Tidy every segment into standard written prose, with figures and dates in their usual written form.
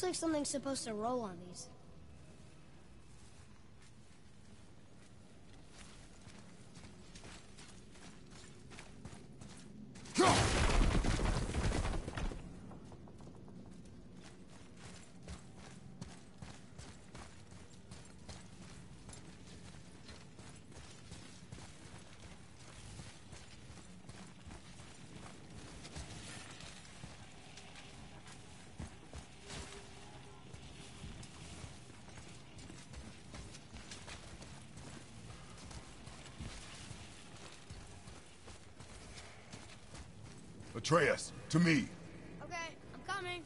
like something's supposed to roll on these. Atreus, to me. Okay, I'm coming.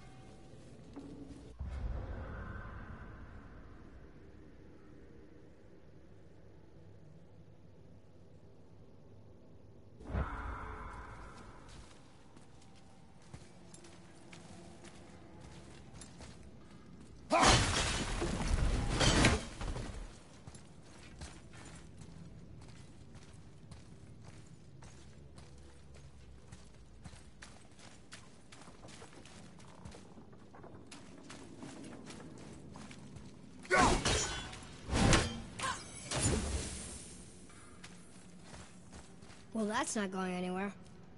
Well, that's not going anywhere.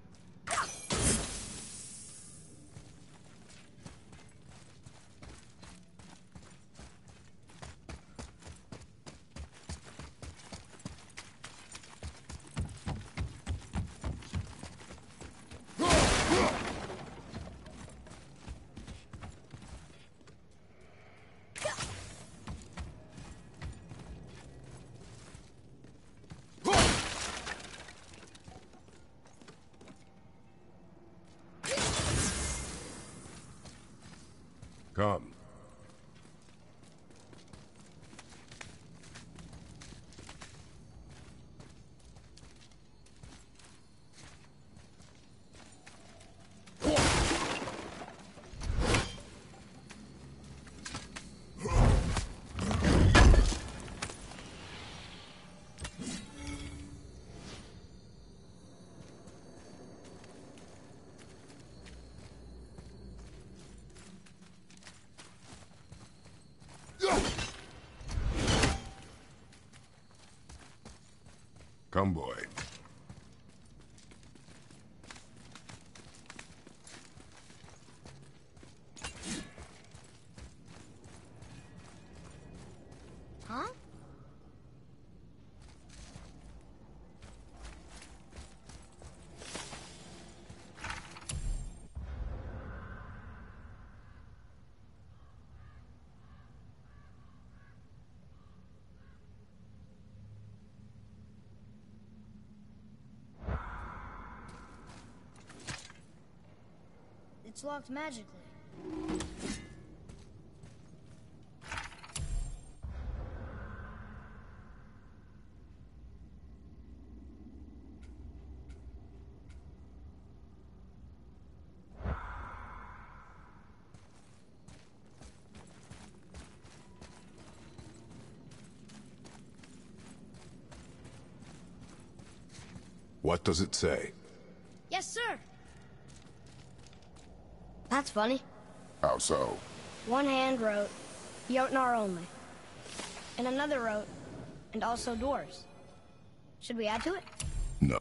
Come. Come, boy. Huh? It's locked magically. What does it say? Yes, sir. That's funny. How so? One hand wrote, Jotnar only. And another wrote, and also doors. Should we add to it? No.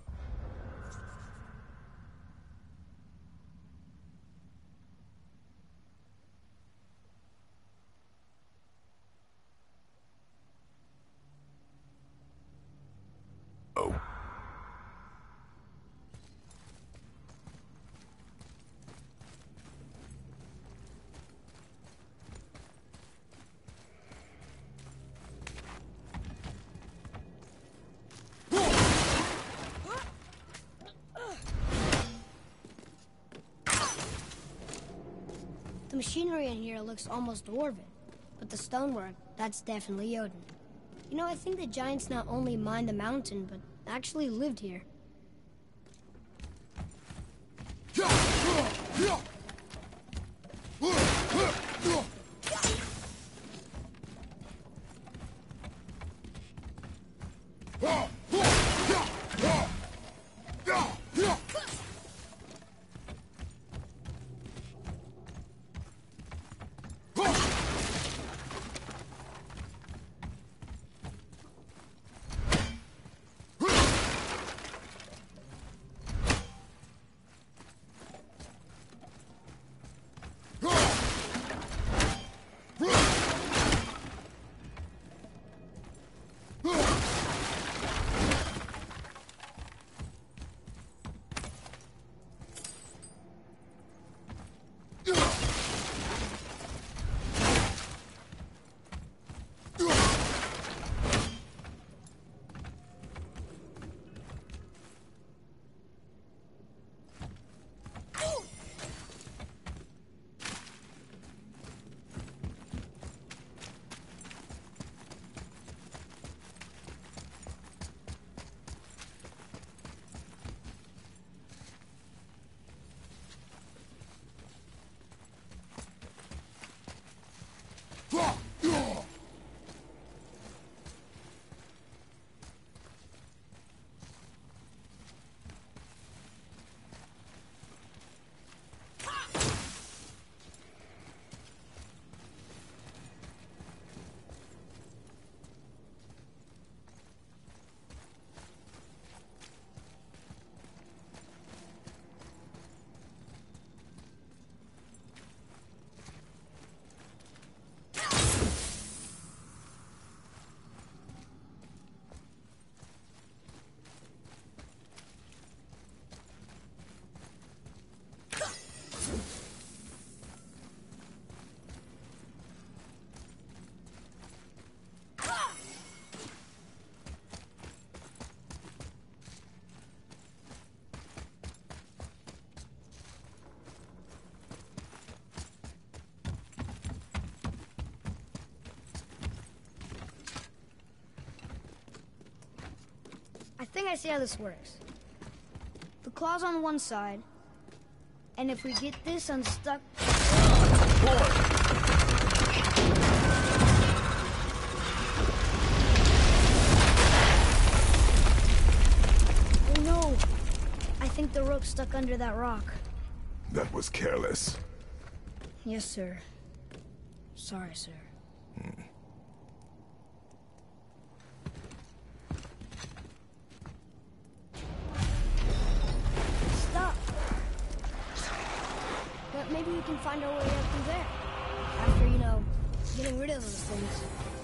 Oh. The machinery in here looks almost dwarven, but the stonework, that's definitely Jotun. You know, I think the giants not only mined the mountain, but actually lived here. I see how this works. The claw's on one side, and if we get this unstuck... Oh no! I think the rope's stuck under that rock. That was careless. Yes, sir. Sorry, sir. Stop! But maybe we can find our way up through there. After, you know, getting rid of those things.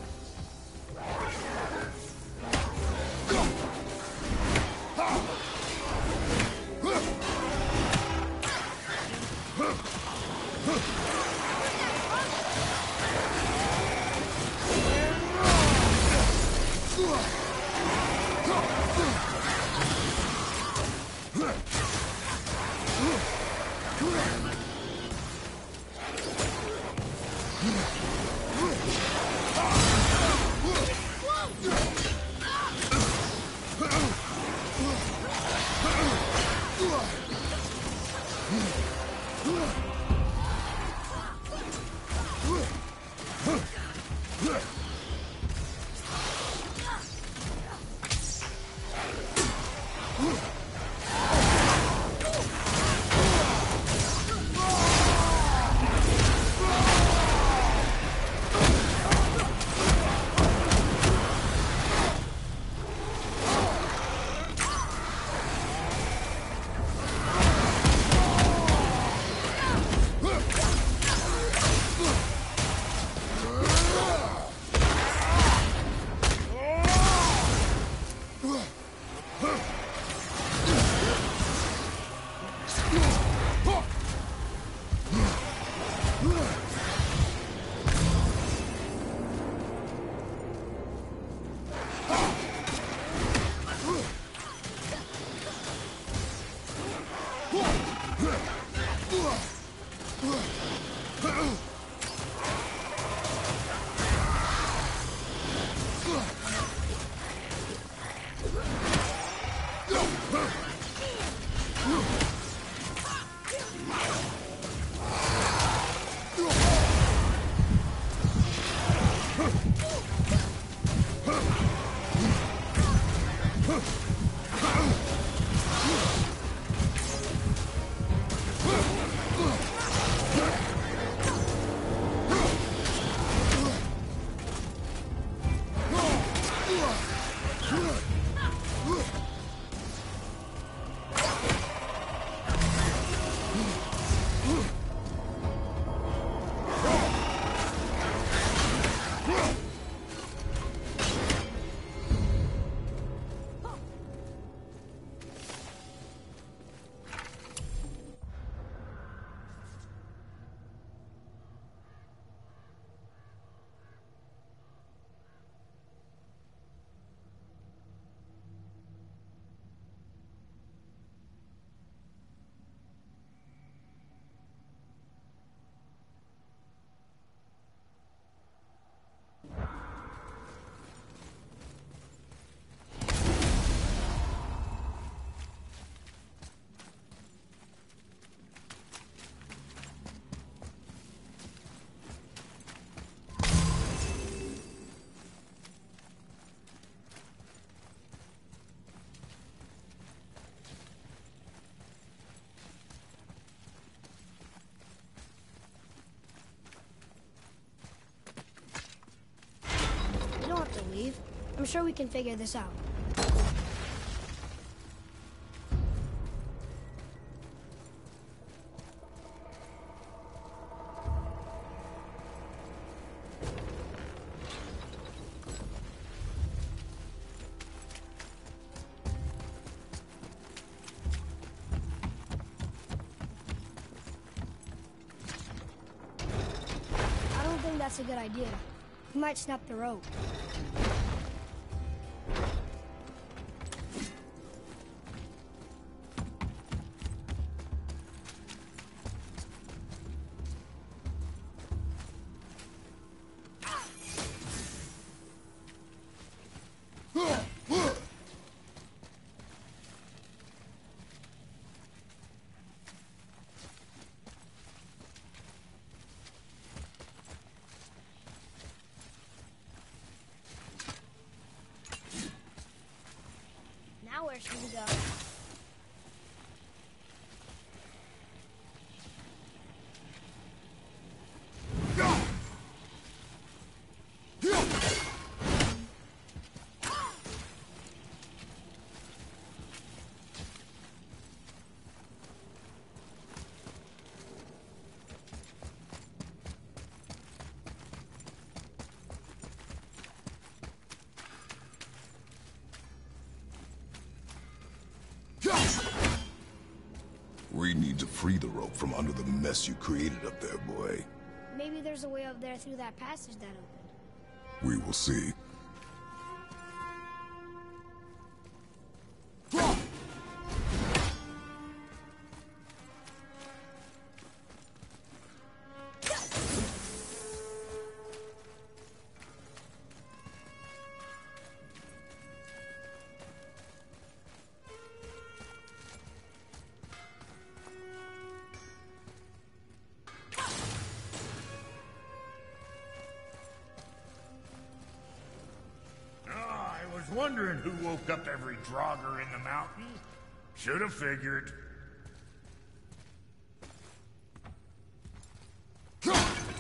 I'm sure we can figure this out. I don't think that's a good idea. We might snap the rope. free the rope from under the mess you created up there, boy. Maybe there's a way up there through that passage that opened. We will see. Wondering who woke up every Draugr in the mountain. Should have figured. You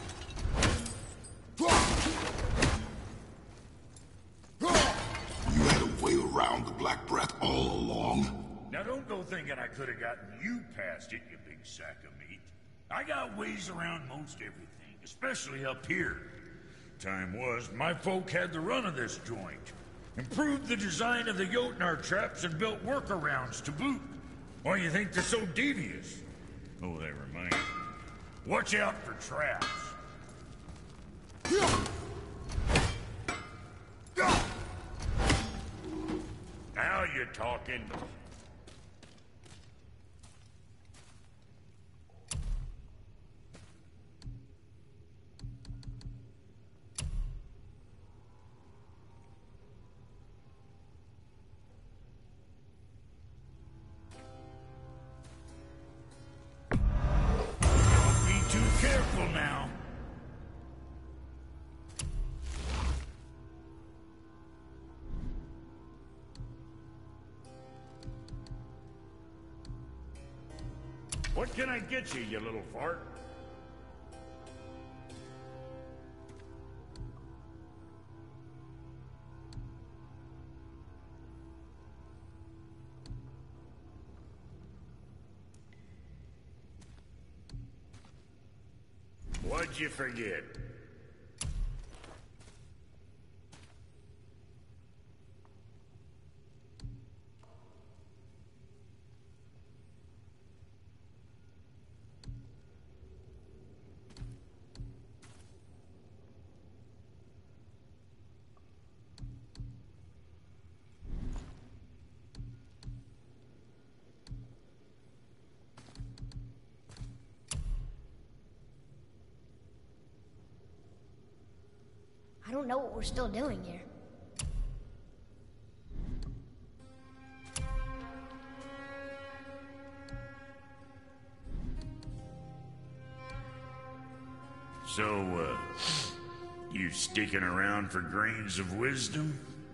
had a way around the Black Breath all along? Now don't go thinking I could have gotten you past it, you big sack of meat. I got ways around most everything, especially up here. Time was, my folk had the run of this joint. Improved the design of the Jotnar traps and built workarounds to boot. Why you think they're so devious? Oh, that reminds me. Watch out for traps. Now you're talking. Careful now. What can I get you, you little fart? What'd you forget? I don't know what we're still doing here. So, you sticking around for grains of wisdom?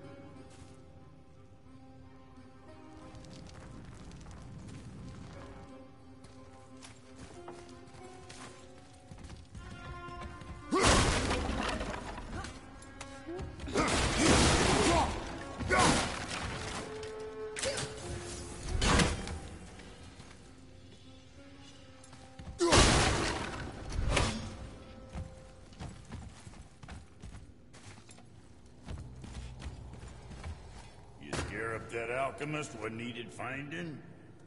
That alchemist what needed finding?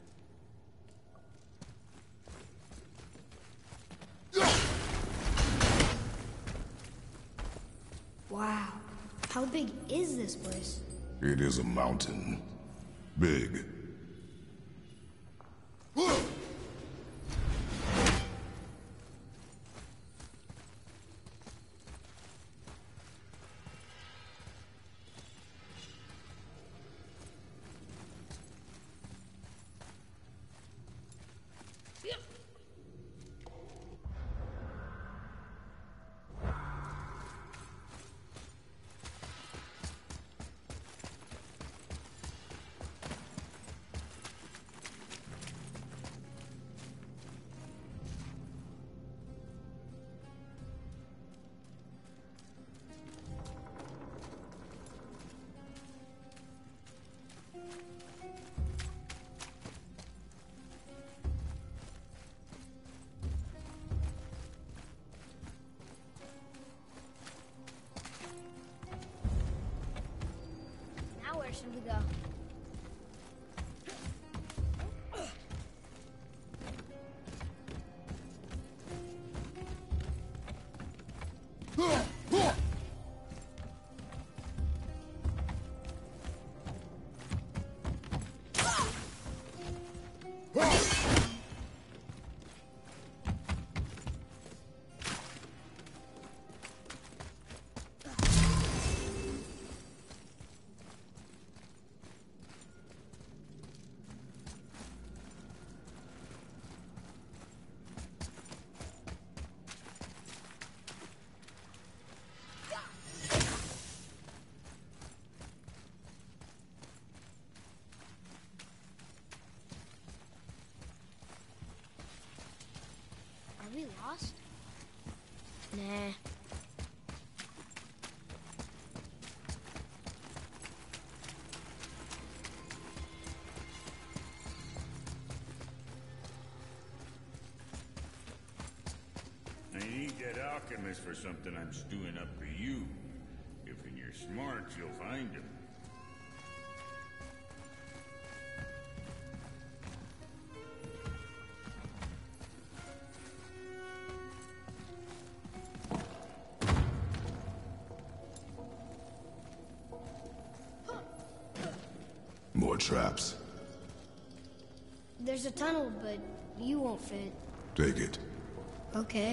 Wow. How big is this place? It is a mountain. Big. Where should we go? stocking this for something I'm stewing up for you. If in your smarts, you'll find him. More traps. There's a tunnel, but you won't fit. Take it. Okay.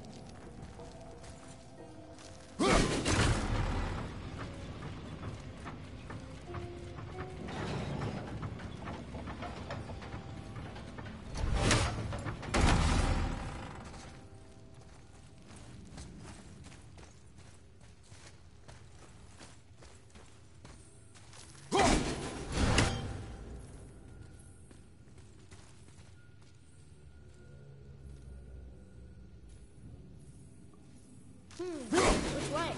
Which way?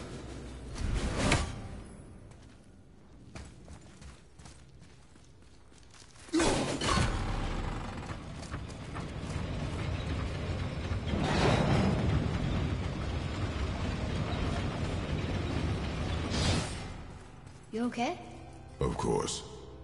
You okay? Of course.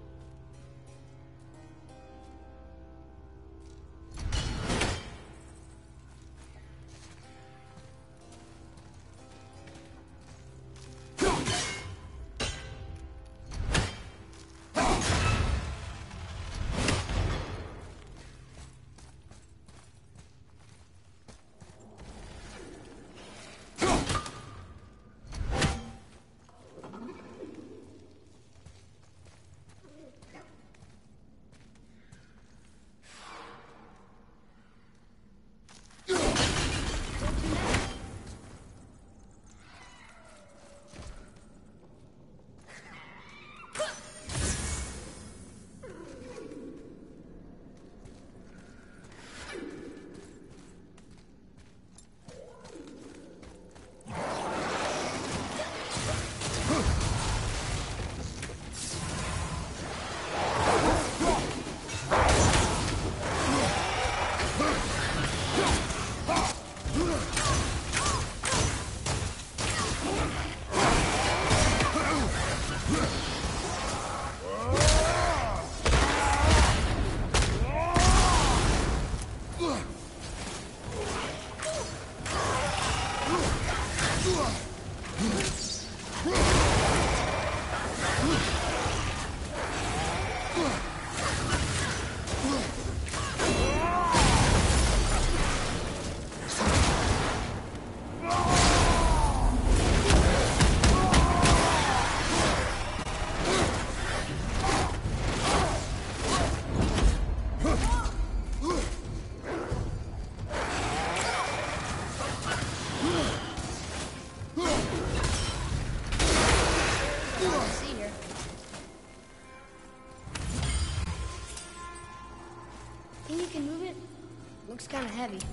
Think you can move it? Looks kind of heavy.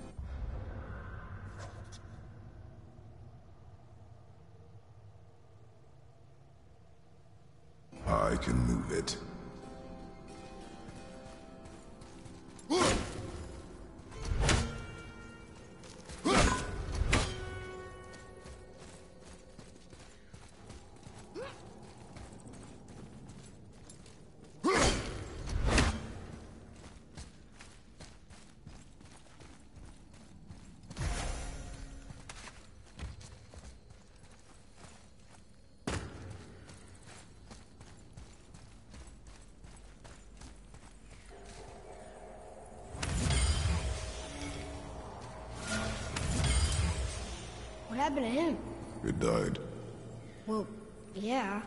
I can move it. What happened to him? It died. Well, yeah.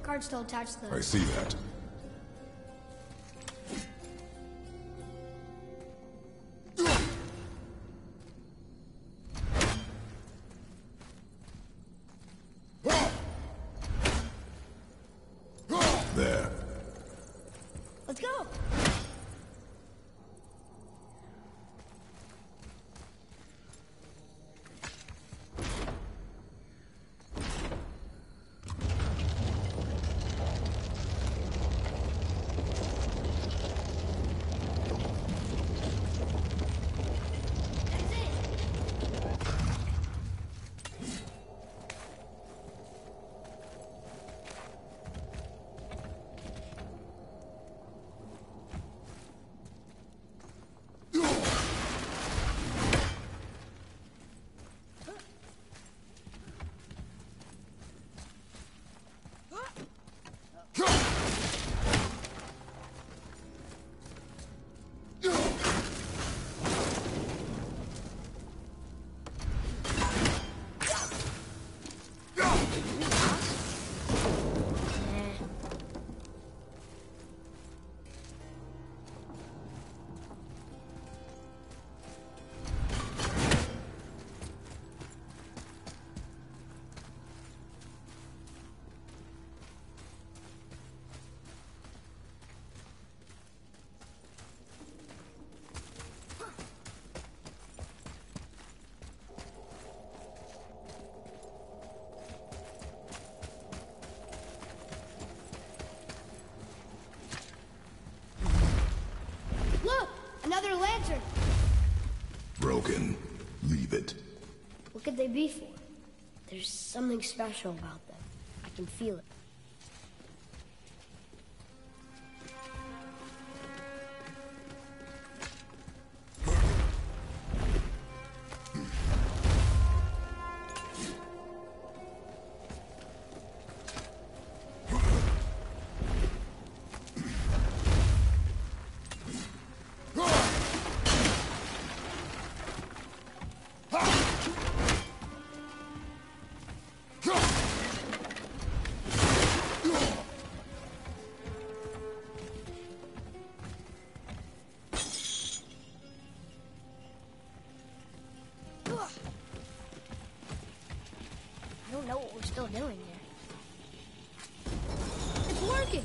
card still attached to the... I see that. There. Let's go! Another lantern! Broken. Leave it. What could they be for? There's something special about them. I can feel it. I don't know what we're still doing here. It's working!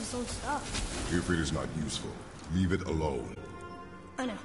his own stuff. If it is not useful, leave it alone. I know.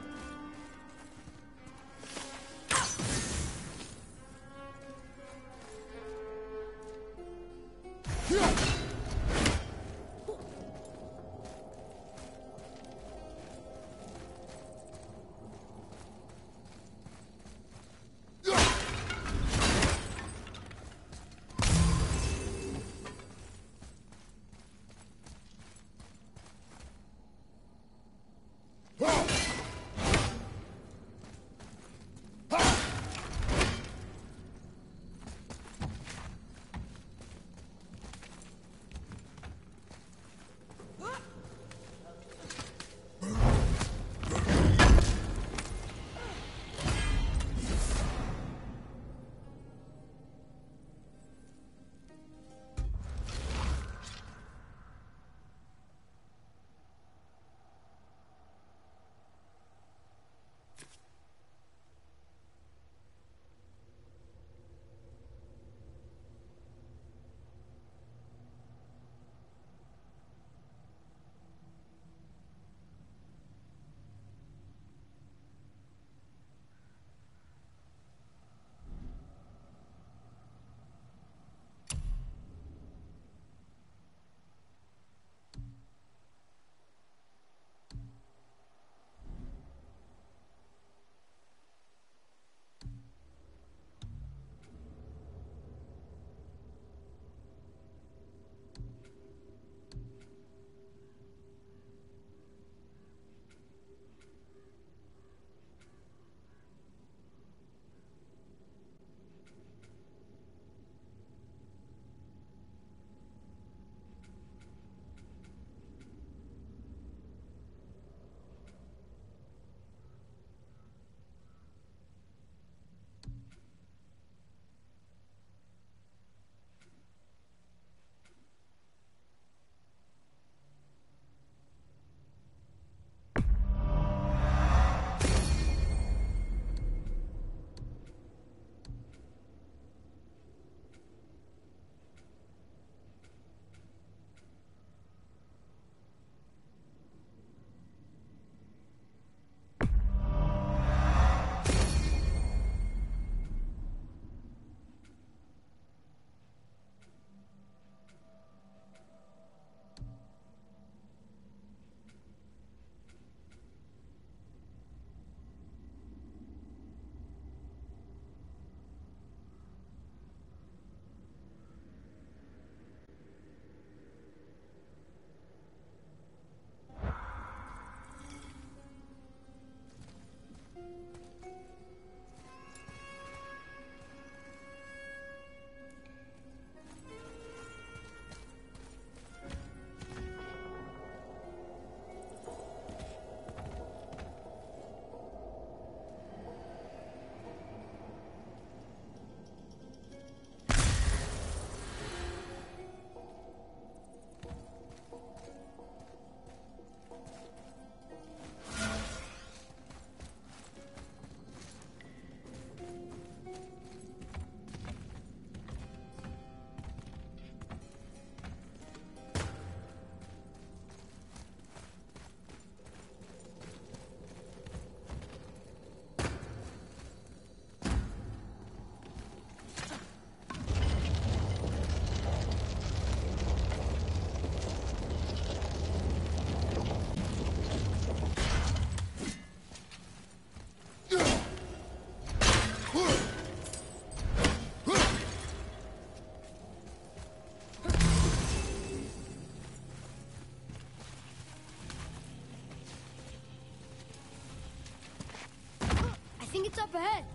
It's up ahead.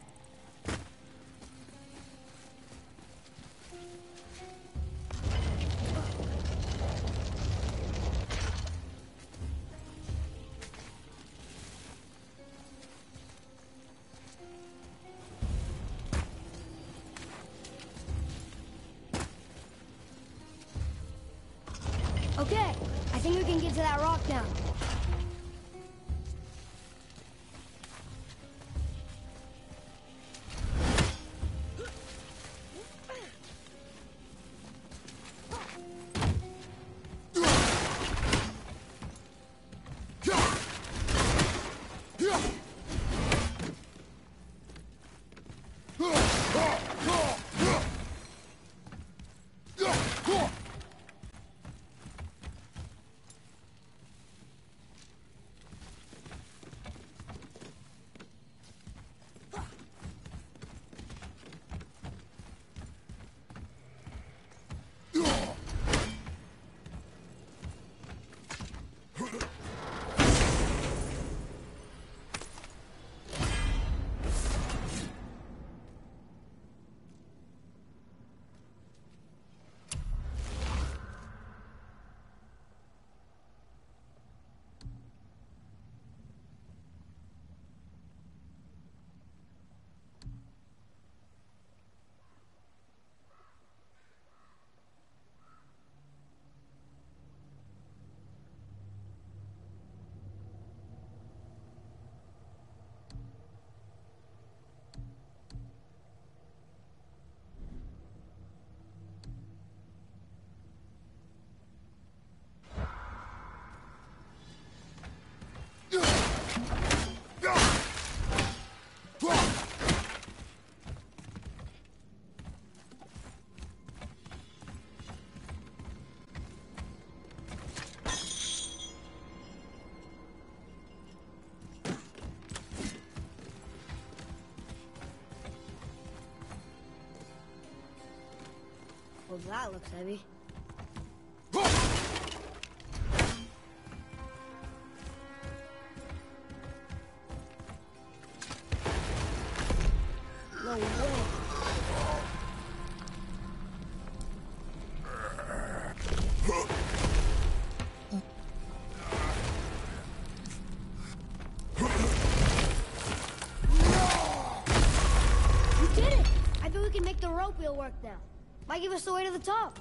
Okay, I think we can get to that rock now. Well, that looks heavy. No way. We did it! I bet we can make the rope wheel work now. Might give us the way to the top.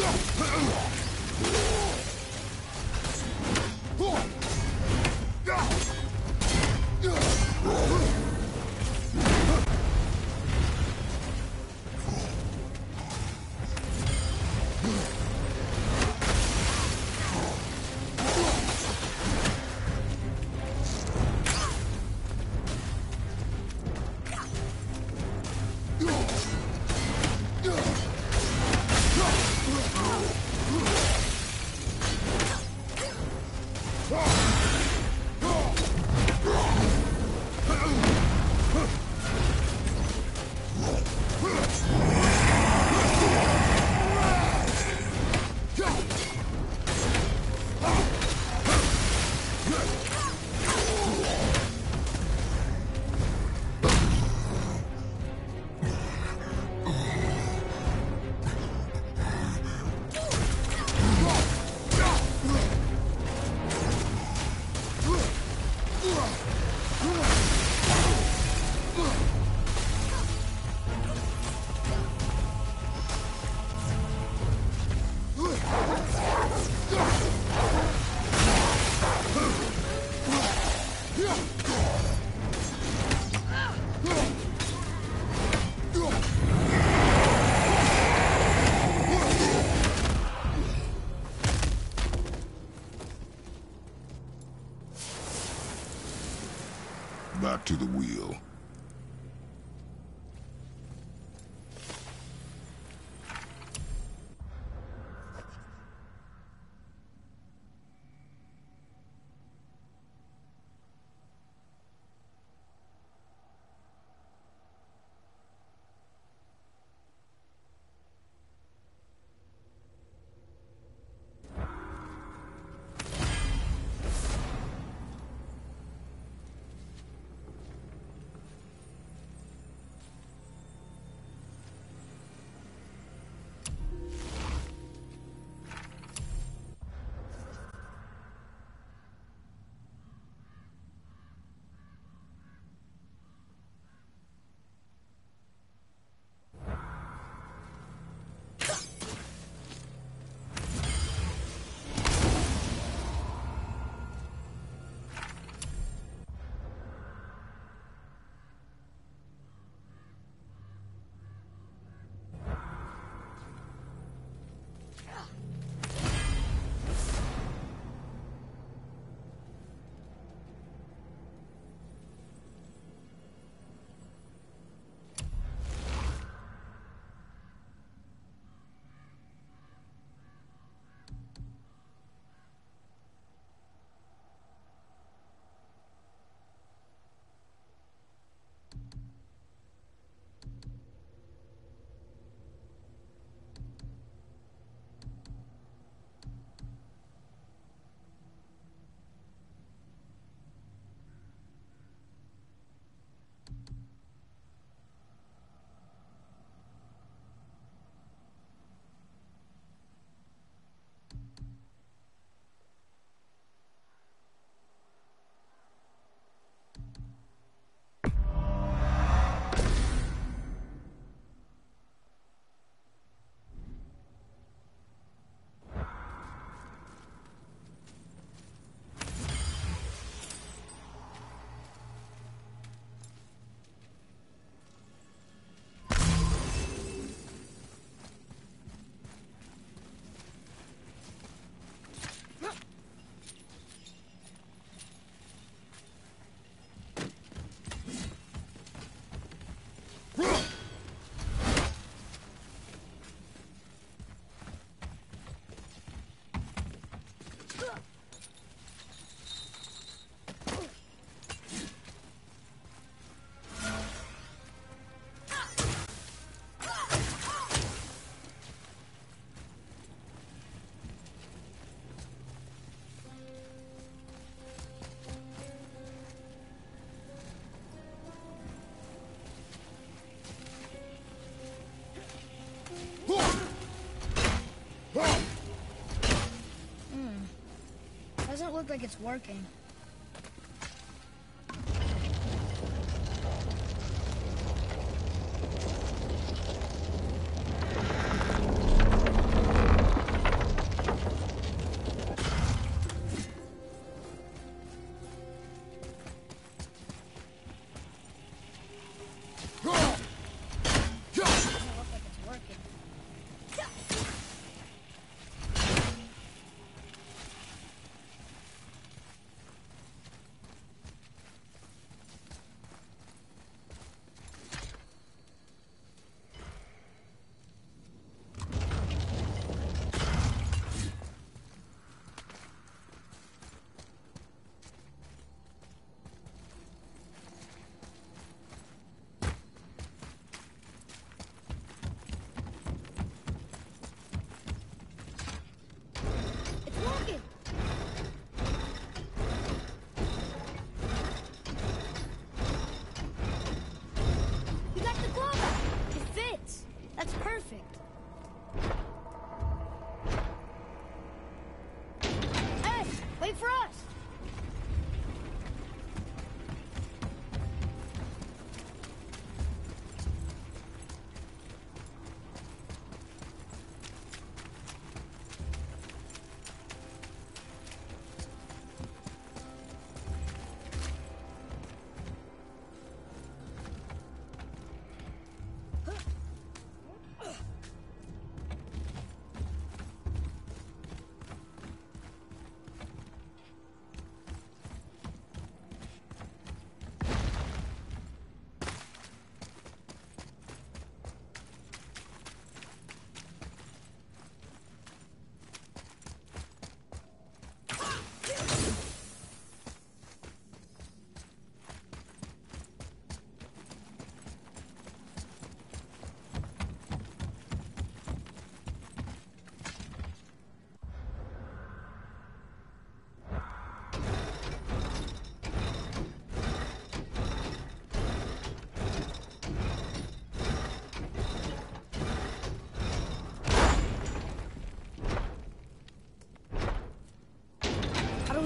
Back to the wheel. Doesn't look like it's working.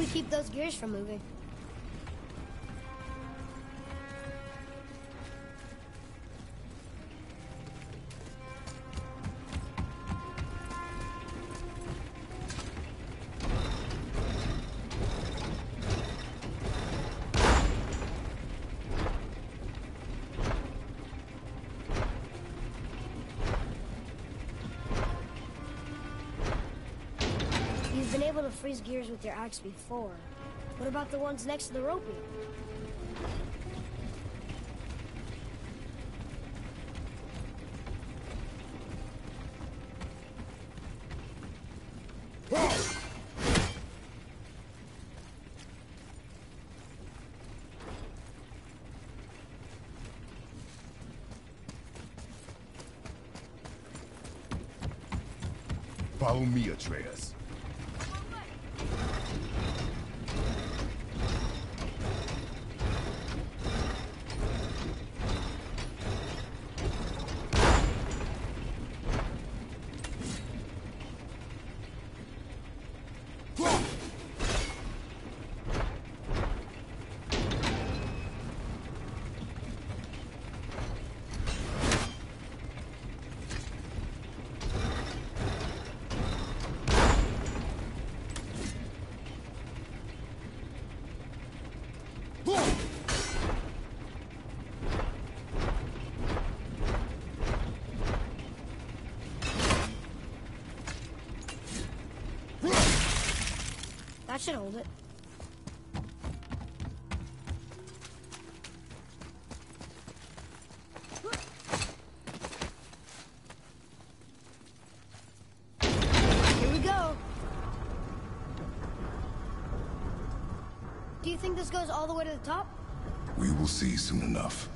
we keep those gears from moving? You've been able to freeze gears with your axe before. What about the ones next to the roping? Follow me, Atreus. That should hold it. Here we go. Do you think this goes all the way to the top? We will see soon enough.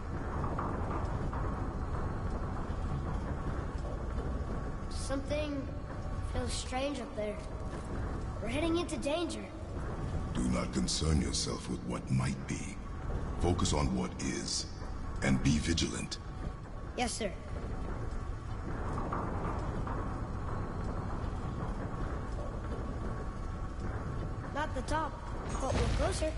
Something feels strange up there. We're heading into danger. Do not concern yourself with what might be. Focus on what is, and be vigilant. Yes, sir. Not the top, but we're closer.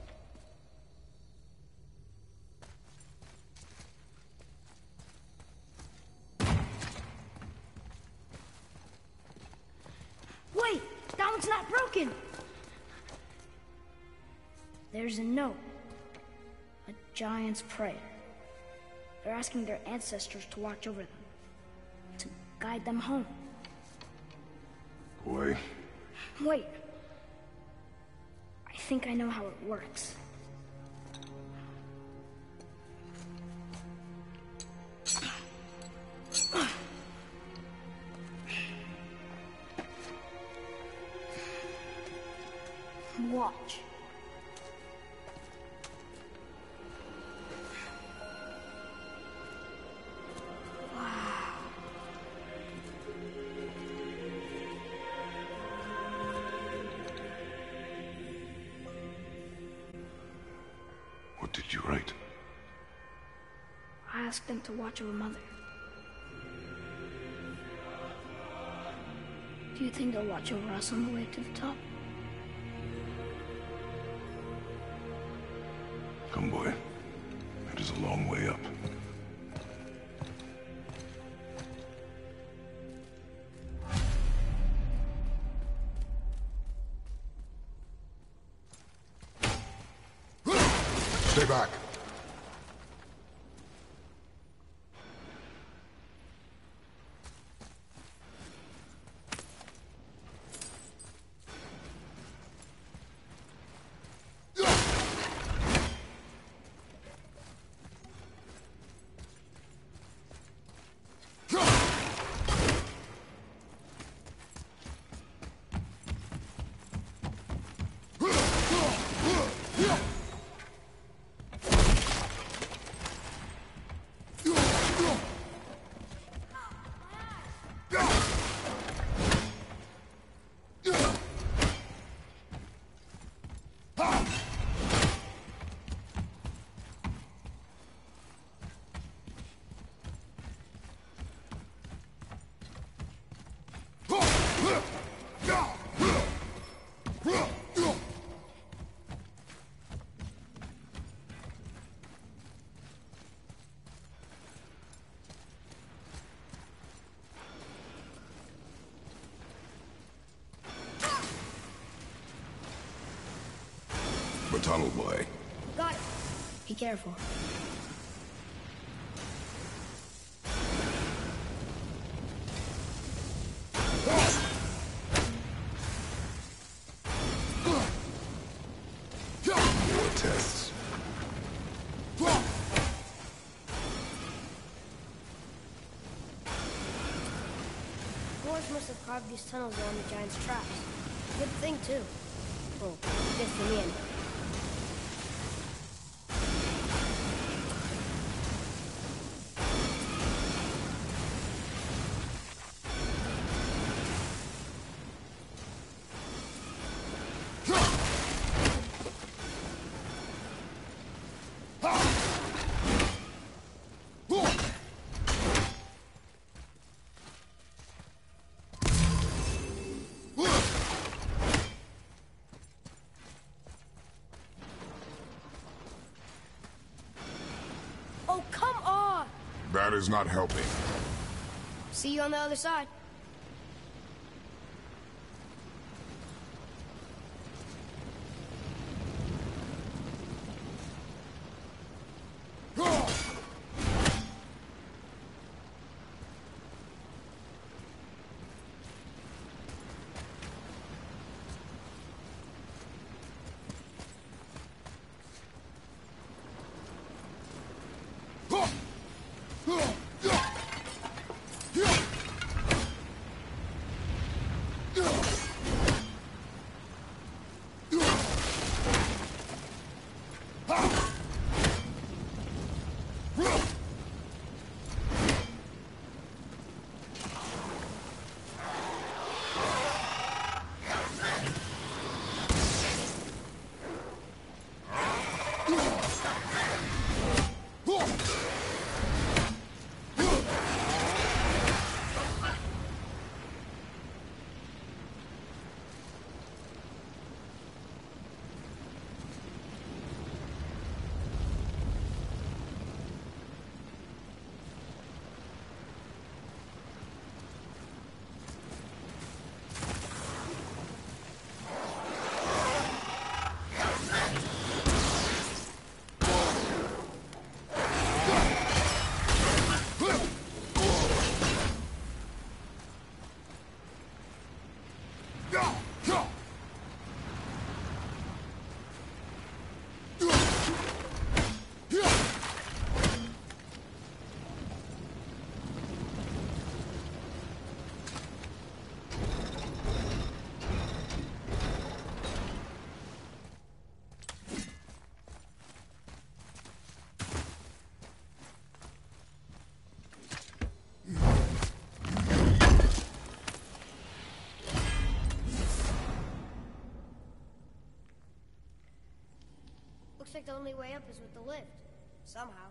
Wait! That one's not broken! There's a note. A giant's prayer. They're asking their ancestors to watch over them. To guide them home. Boy. Wait. I think I know how it works. Watch. What did you write? I asked them to watch over Mother. Do you think they'll watch over us on the way to the top? Come, boy. It is a long way up. Stay back. the tunnel boy. Got it. Be careful. More tests. Dwarves must have carved these tunnels around the giant's traps. Good thing, too. Well, good for me, anyway. Oh, come on! That is not helping. See you on the other side. Looks like the only way up is with the lift. Somehow.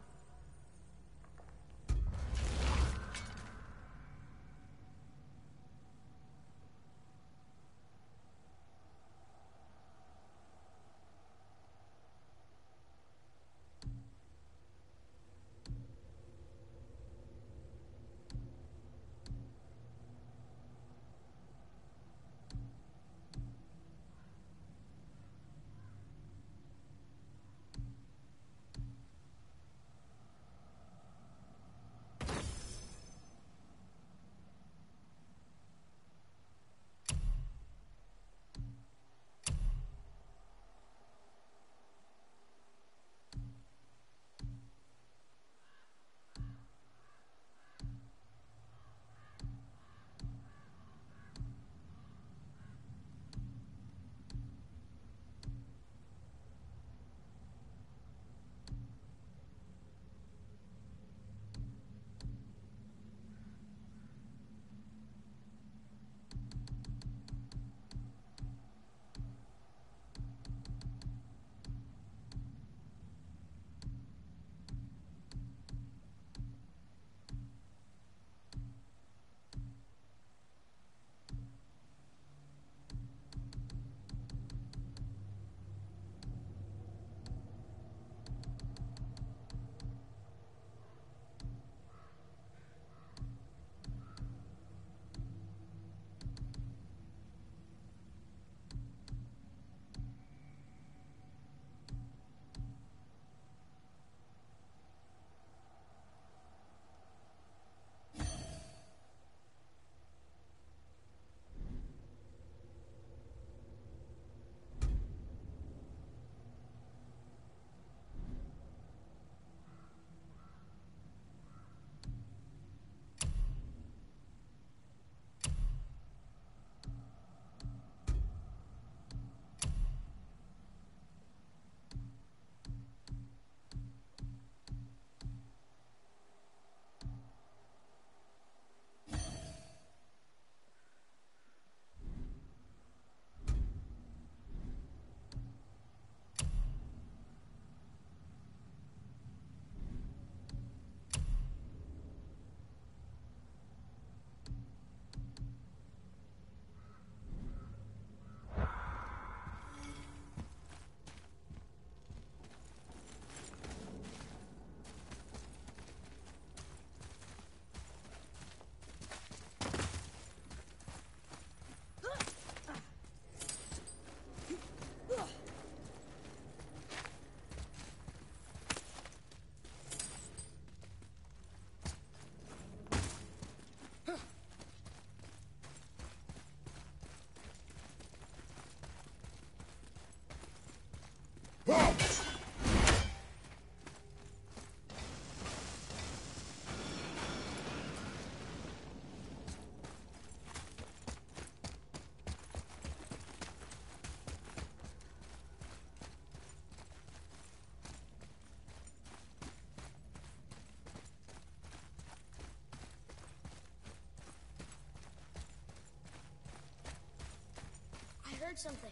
heard something.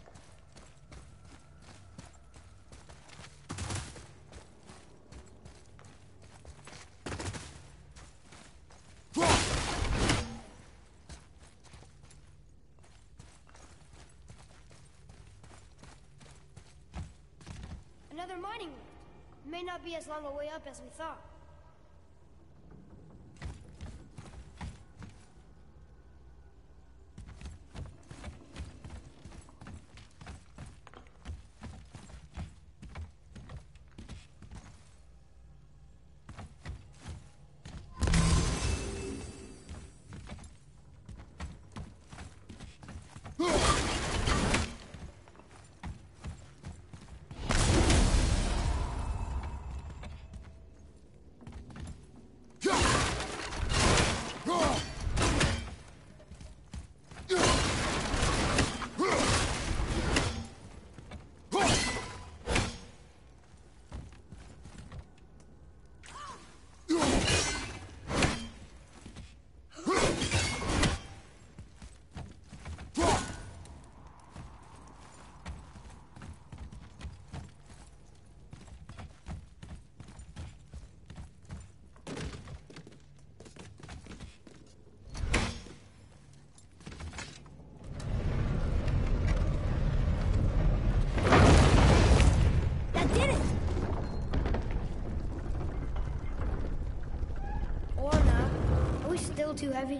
Another mining route. May not be as long a way up as we thought. Still too heavy?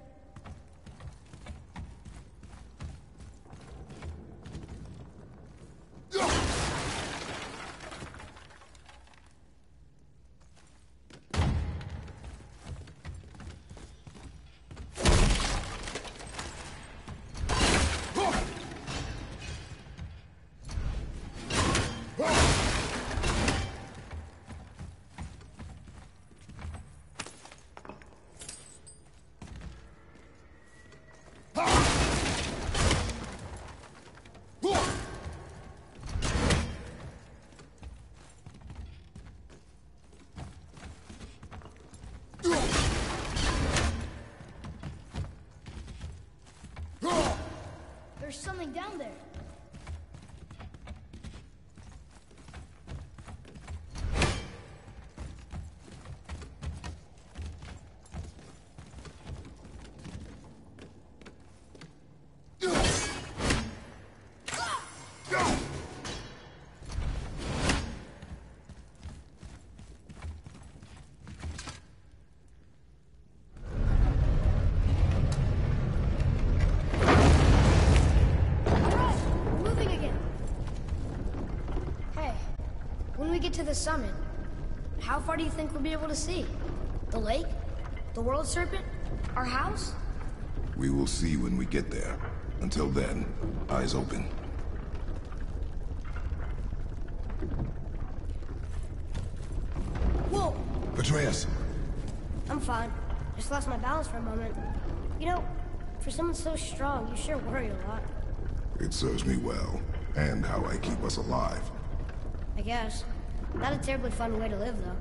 There's something down there. When we get to the summit, how far do you think we'll be able to see? The lake? The world serpent? Our house? We will see when we get there. Until then, eyes open. Whoa! Atreus! I'm fine. Just lost my balance for a moment. You know, for someone so strong, you sure worry a lot. It serves me well, and how I keep us alive. I guess. Not a terribly fun way to live, though.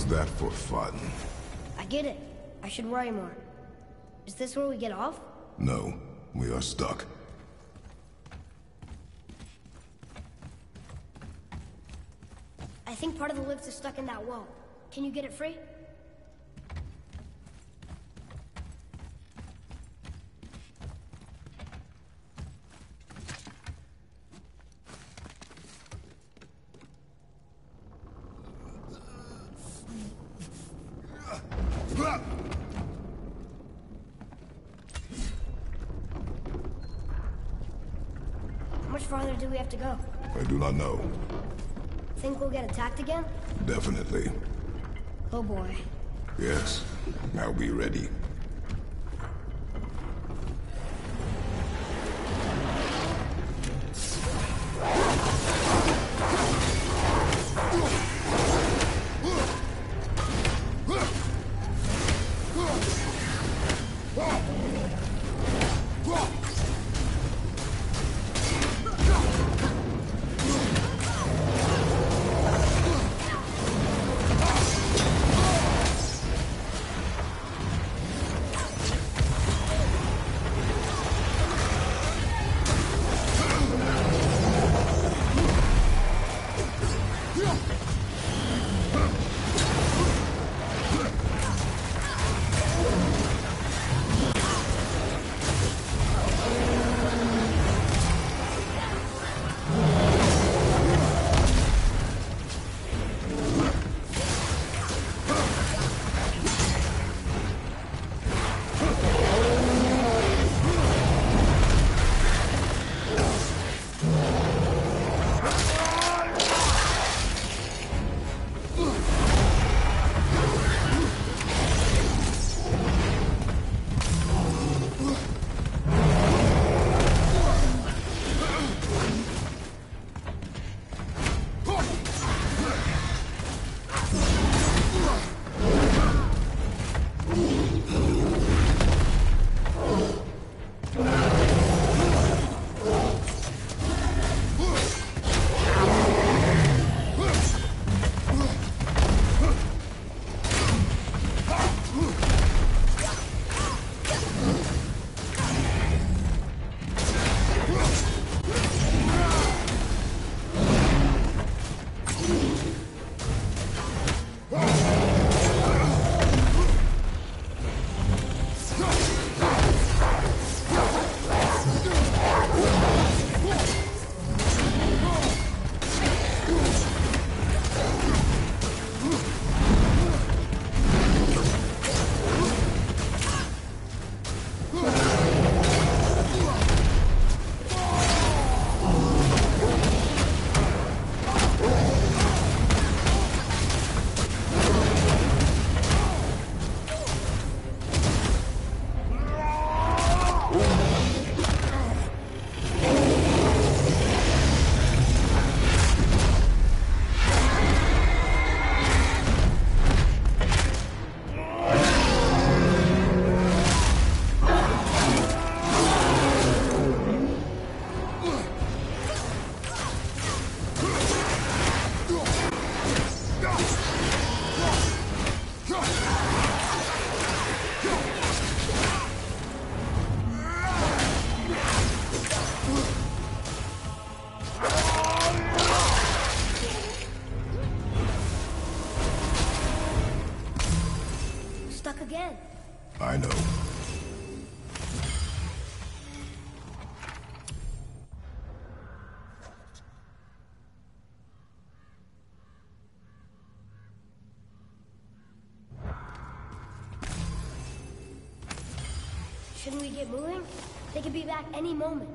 that for fun? I get it. I should worry more. Is this where we get off? No, we are stuck. I think part of the lift is stuck in that wall. Can you get it free? How much farther do we have to go? I do not know. Think we'll get attacked again? Definitely. Oh boy. Yes. Now be ready. Again. I know. Shouldn't we get moving? They could be back any moment.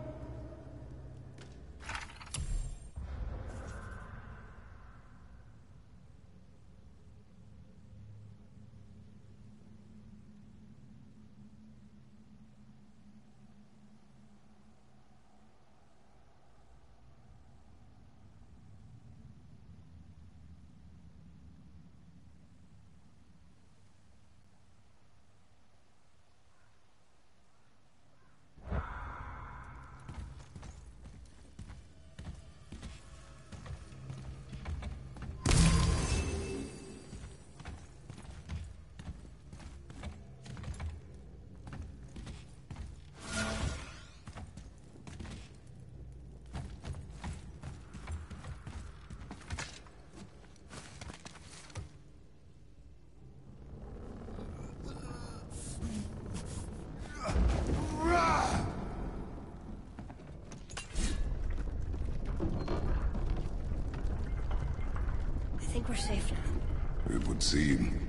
think we're safe now. It would seem.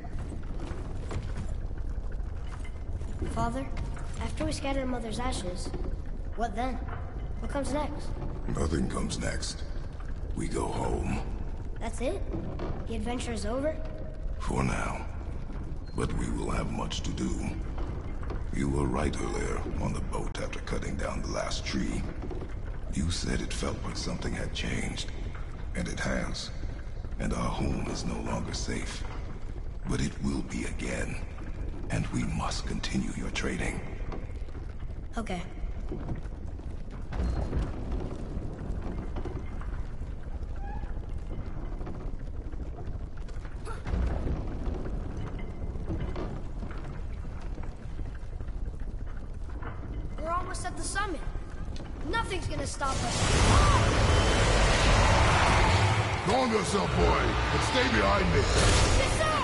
Father, after we scatter Mother's ashes, what then? What comes next? Nothing comes next. We go home. That's it? The adventure is over? For now. But we will have much to do. You were right earlier on the boat after cutting down the last tree. You said it felt like something had changed. And it has. And our home is no longer safe. But it will be again. And we must continue your training. Okay. We're almost at the summit. Nothing's gonna stop us. Calm yourself, boy, and stay behind me. Yes, sir!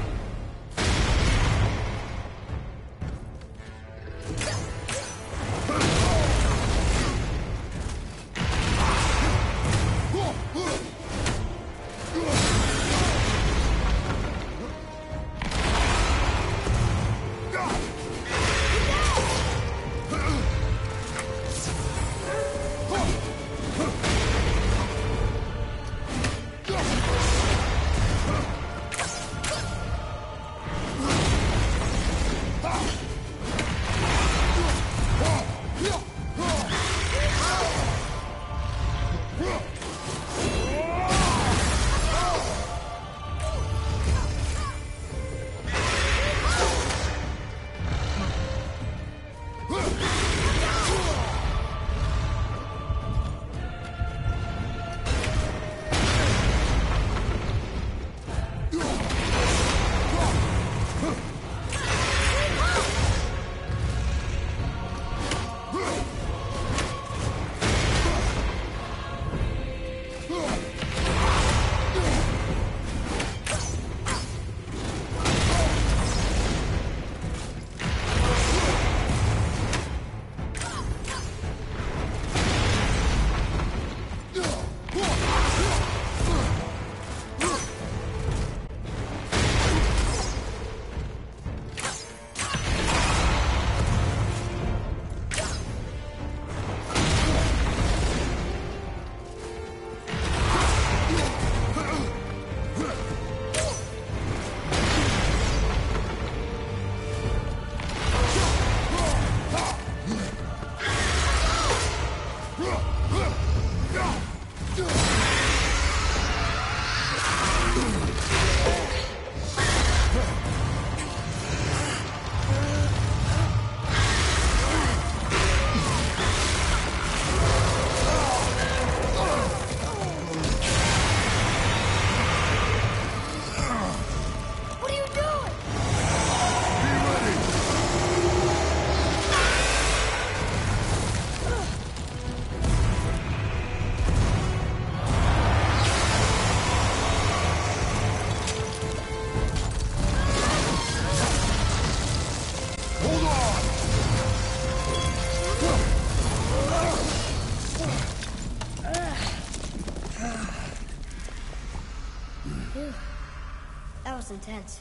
That was intense.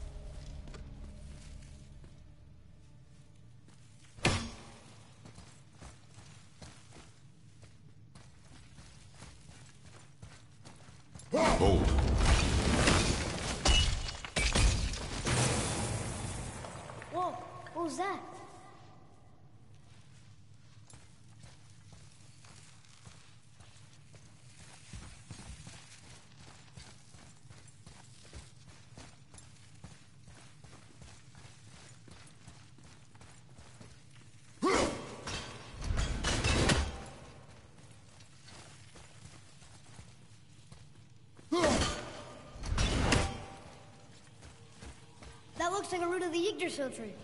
Hold. Whoa, what was that? That looks like a root of the Yggdrasil tree.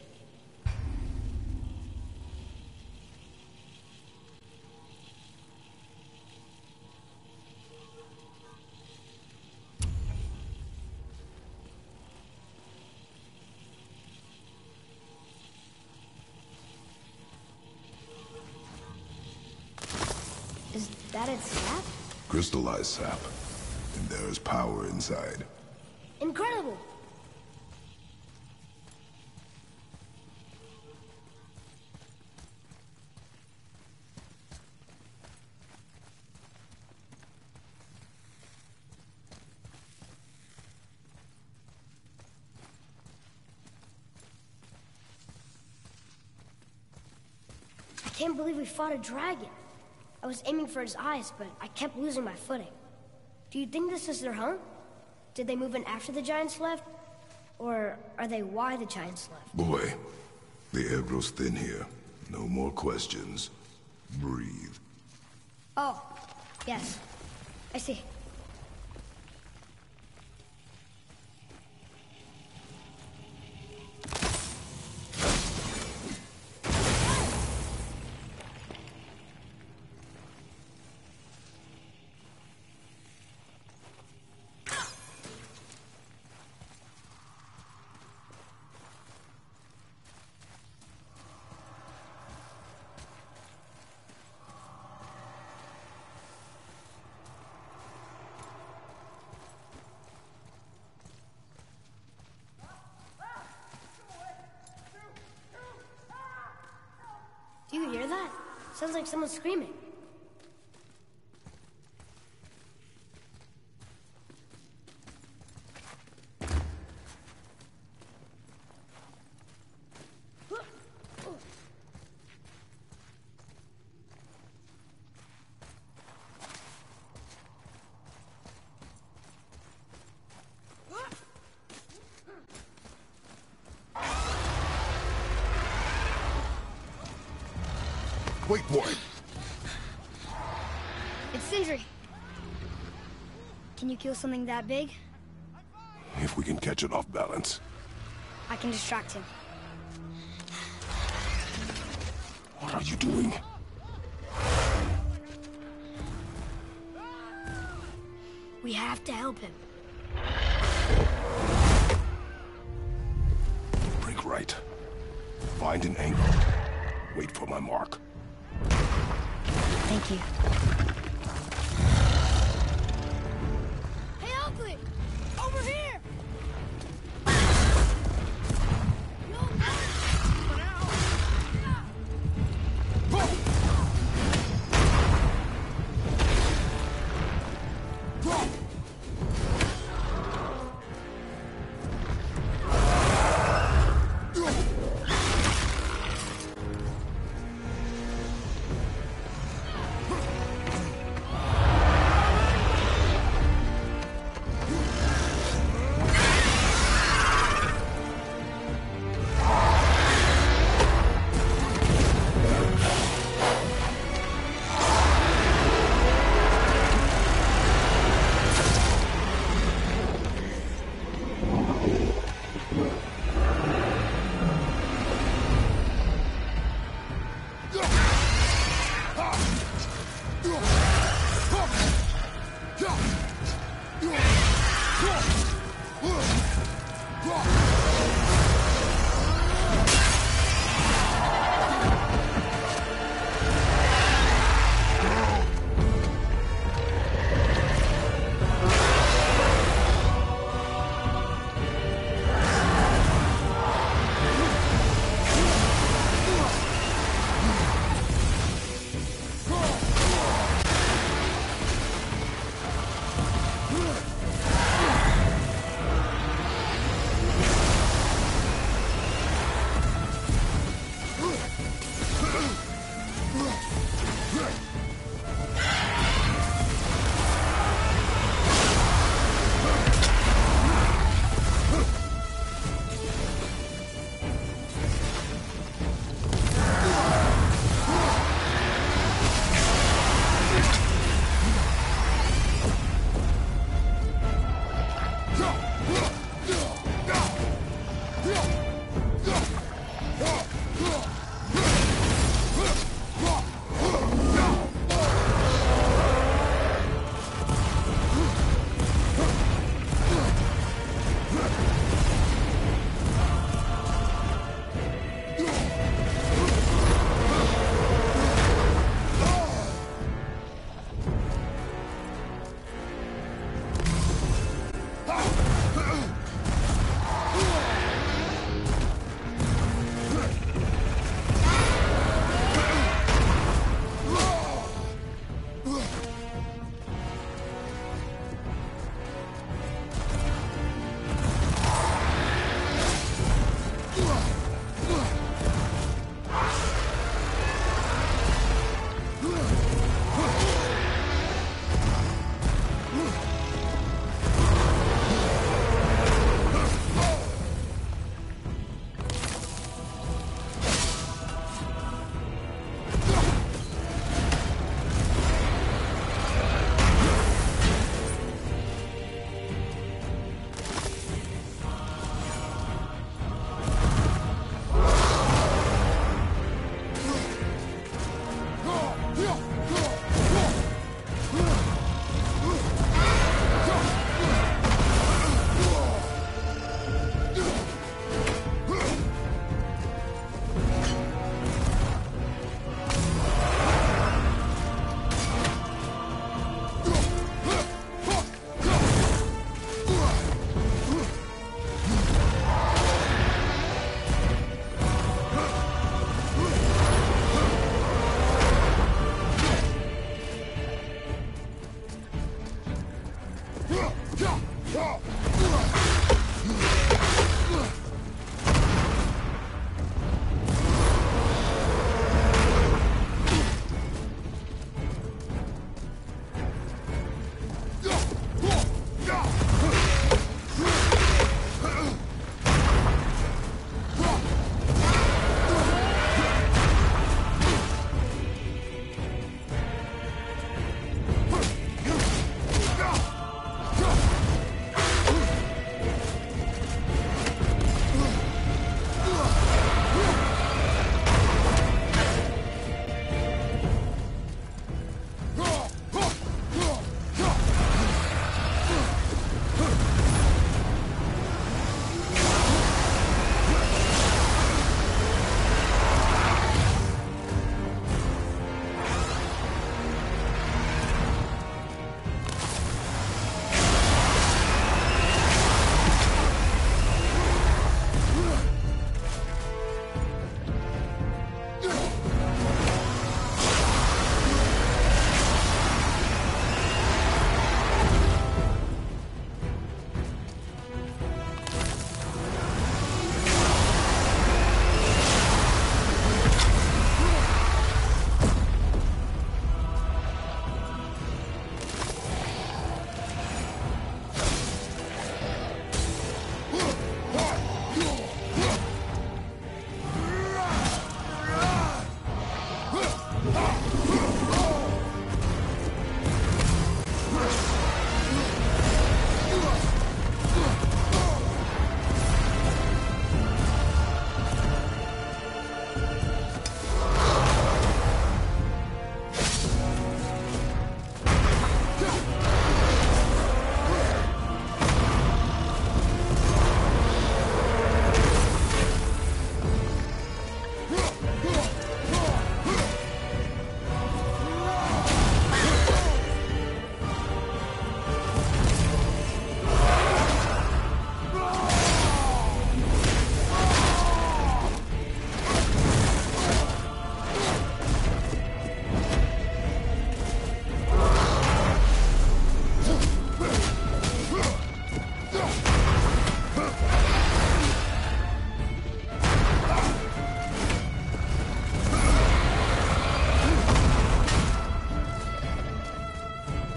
Is that its sap? Crystallized sap. and there is power inside. Incredible! I can't believe we fought a dragon. I was aiming for his eyes, but I kept losing my footing. Do you think this is their home? Did they move in after the giants left? Or are they why the giants left? Boy, the air grows thin here. No more questions. Breathe. Oh, yes. I see. Do you hear that? Sounds like someone screaming. Wait, boy. It's Sindri. Can you kill something that big? If we can catch it off balance. I can distract him. What are you doing? We have to help him. Break right. Find an angle. Wait for my mark. Thank you. Hey, Ugly! Over here! No, for now.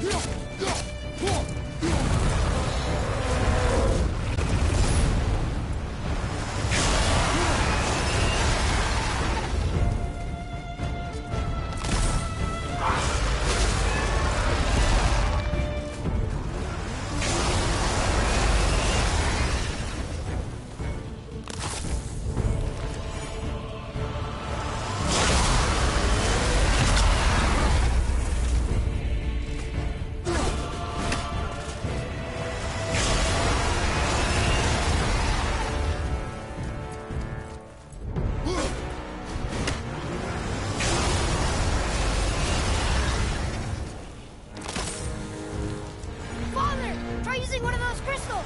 Try using one of those crystals!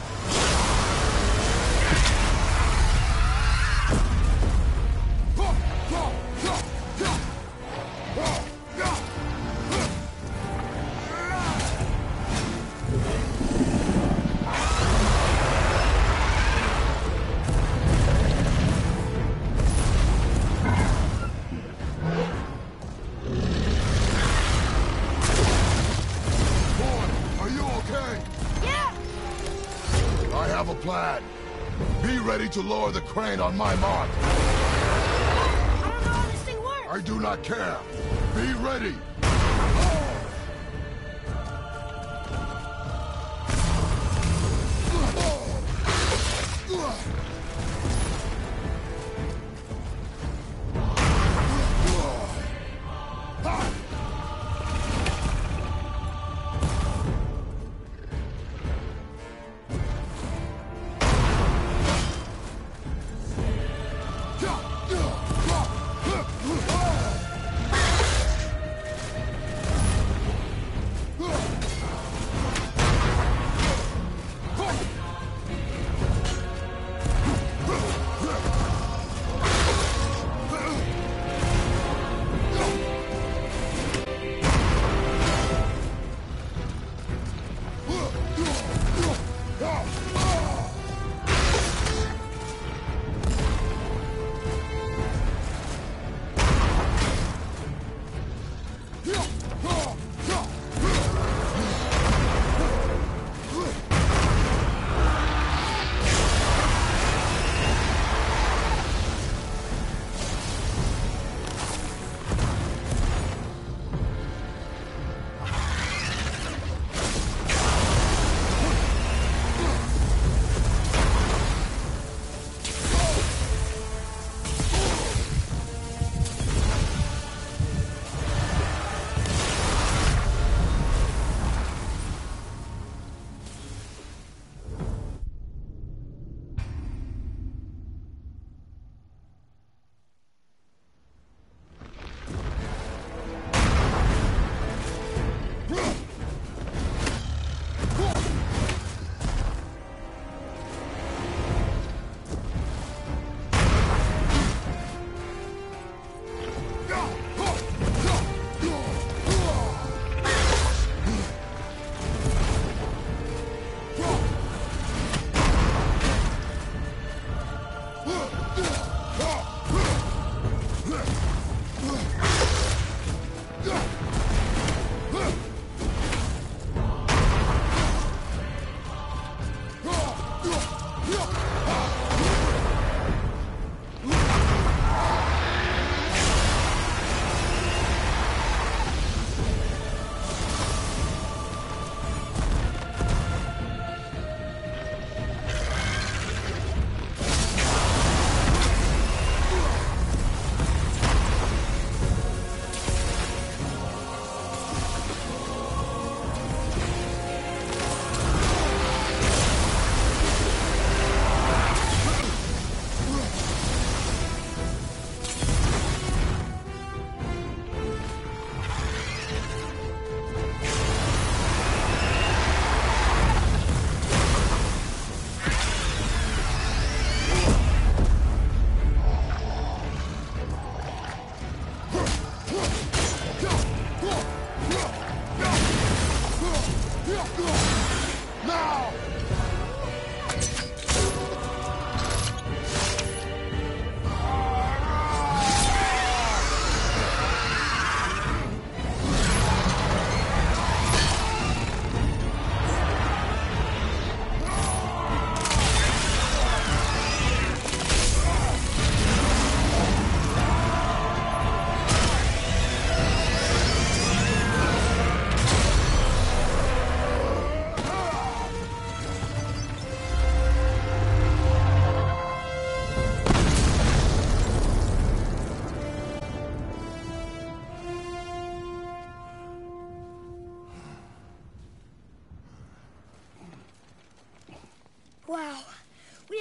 Plan. Be ready to lower the crane on my mark. I don't know how this thing works. I do not care. Be ready.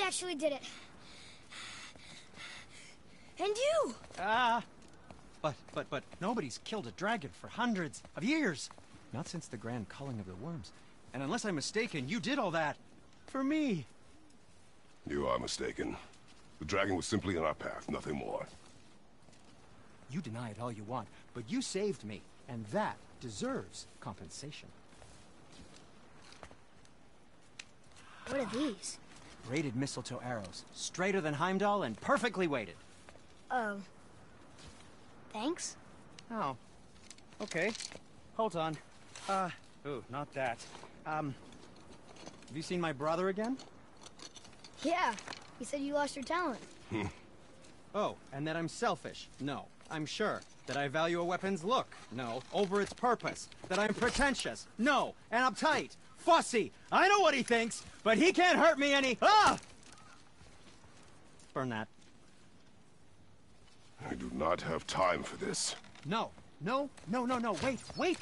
actually did it. And you! But nobody's killed a dragon for hundreds of years. Not since the grand culling of the worms. And unless I'm mistaken, you did all that for me. You are mistaken. The dragon was simply in our path, nothing more. You deny it all you want, but you saved me, and that deserves compensation. What are these? Braided mistletoe arrows, straighter than Heimdall and perfectly weighted. Oh. Thanks? Oh. Okay. Hold on. Ooh, not that. Have you seen my brother again? Yeah. He said you lost your talent. Oh, and that I'm selfish? No. I'm sure. That I value a weapon's look? No. Over its purpose? That I'm pretentious? No. And uptight? Fussy? I know what he thinks, but he can't hurt me any— Ah! Burn that. I do not have time for this. No. No. Wait.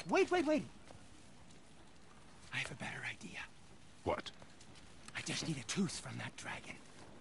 I have a better idea. What? I just need a tooth from that dragon.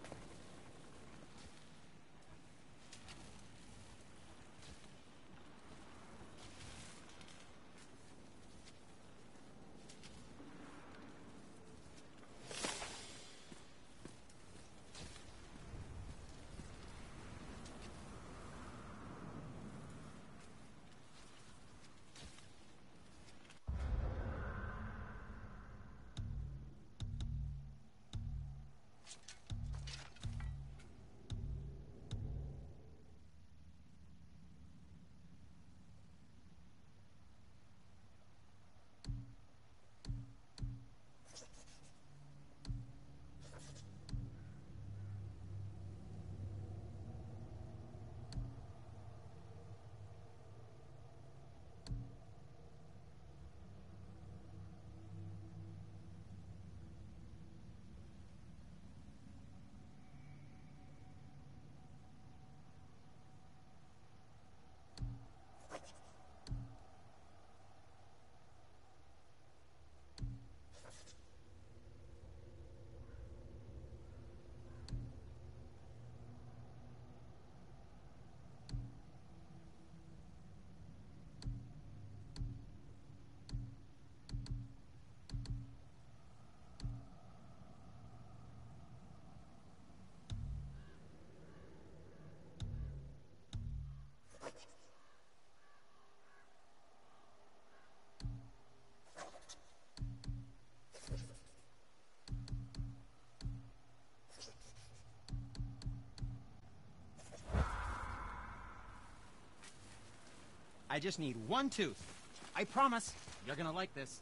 I just need one tooth. I promise. You're gonna like this.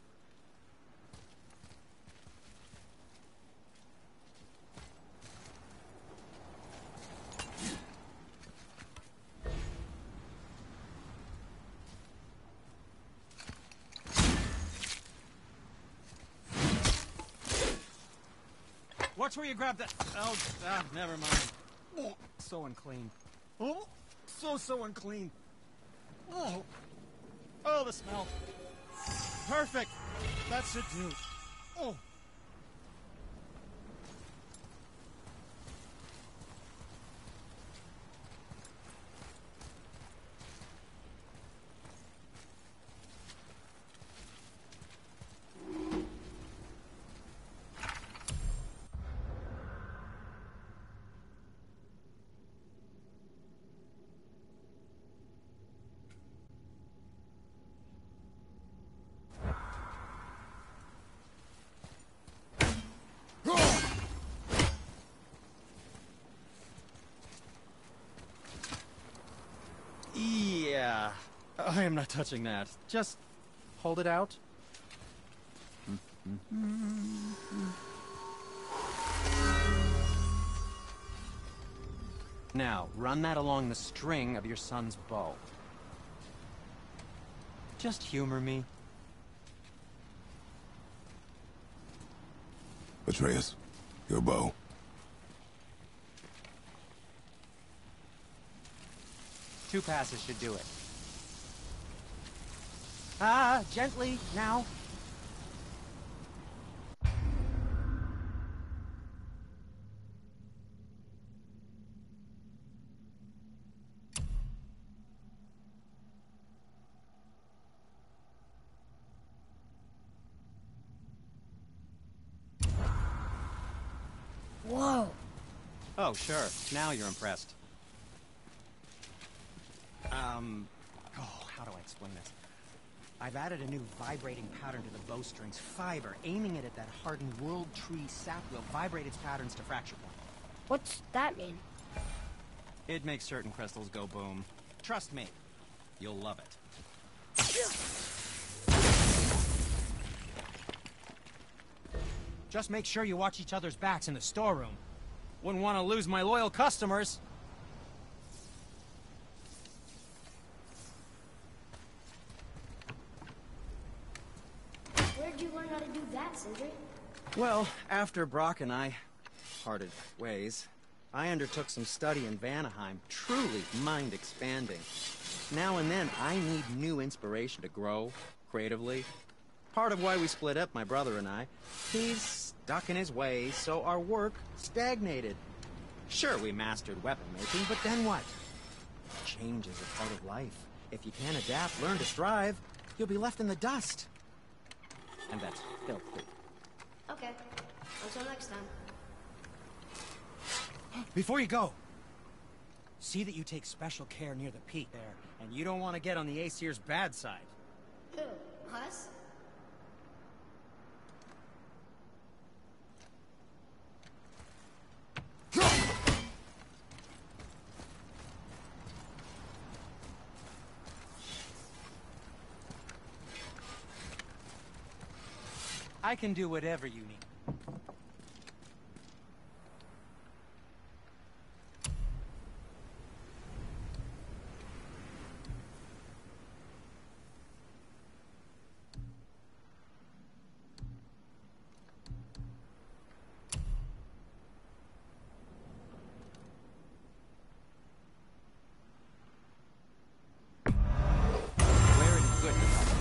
Watch where you grab that. Oh, never mind. Oh, so unclean. Oh, so unclean. Oh, the smell. Perfect. That should do. Oh. Yeah, I am not touching that. Just hold it out. Now, run that along the string of your son's bow. Just humor me. Atreus, your bow. Two passes should do it. Gently, now. Oh, sure. Now you're impressed. How do I explain this? I've added a new vibrating pattern to the bowstring's fiber, aiming it at that hardened World Tree sap will vibrate its patterns to fracture point. What's that mean? It makes certain crystals go boom. Trust me, you'll love it. Just make sure you watch each other's backs in the storeroom. Wouldn't want to lose my loyal customers. Where'd you learn how to do that, Sindri? Well, after Brock and I parted ways, I undertook some study in Vanaheim, truly mind-expanding. Now and then, I need new inspiration to grow creatively. Part of why we split up, my brother and I. He's stuck in his ways, so our work stagnated. Sure, we mastered weapon making, but then what? Change is a part of life. If you can't adapt, learn to strive, you'll be left in the dust. And that's filthy. Okay. Until next time. Before you go, see that you take special care near the peak there, and you don't want to get on the Aesir's bad side. Who? Us? I can do whatever you need. Wearing good health.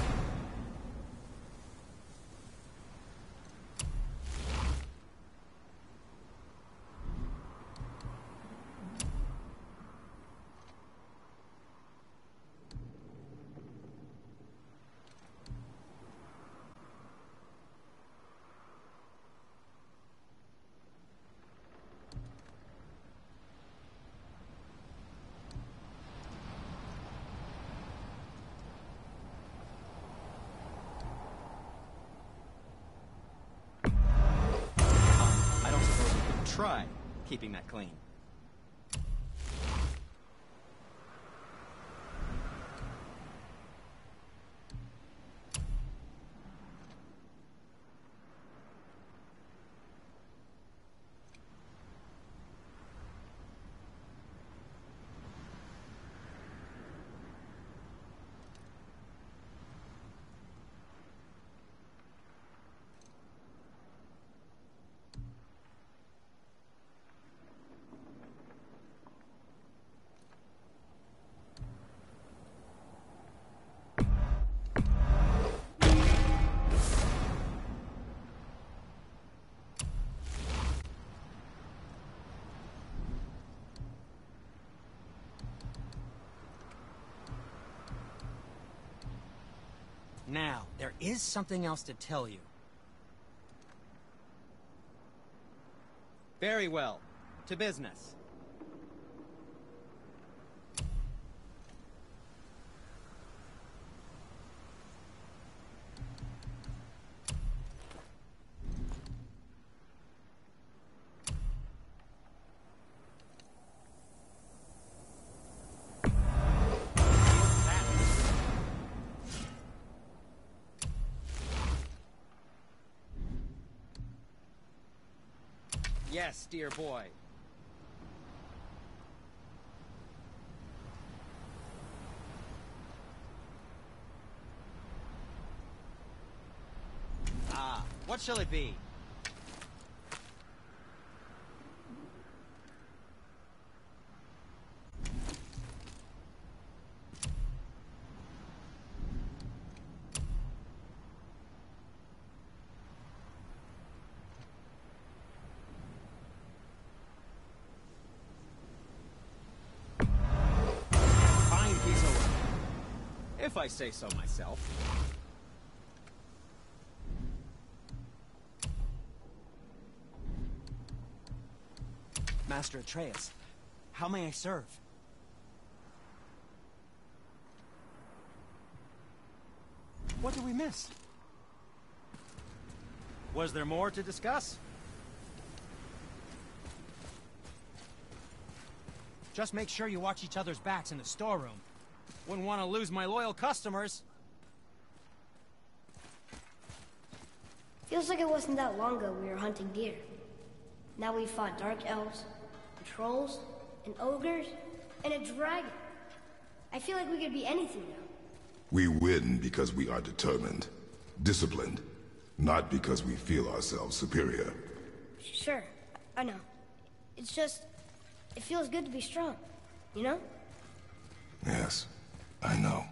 I don't suppose you could try keeping that clean. Now, there is something else to tell you. Very well. To business. Yes, dear boy. Ah, what shall it be? If I say so myself. Master Atreus. How may I serve? What did we miss? Was there more to discuss? Just make sure you watch each other's backs in the storeroom. Wouldn't want to lose my loyal customers. Feels like it wasn't that long ago we were hunting deer. Now we fought dark elves, and trolls, and ogres, and a dragon. I feel like we could be anything now. We win because we are determined, disciplined, not because we feel ourselves superior. Sure, I know. It's just, it feels good to be strong, you know? Yes, I know.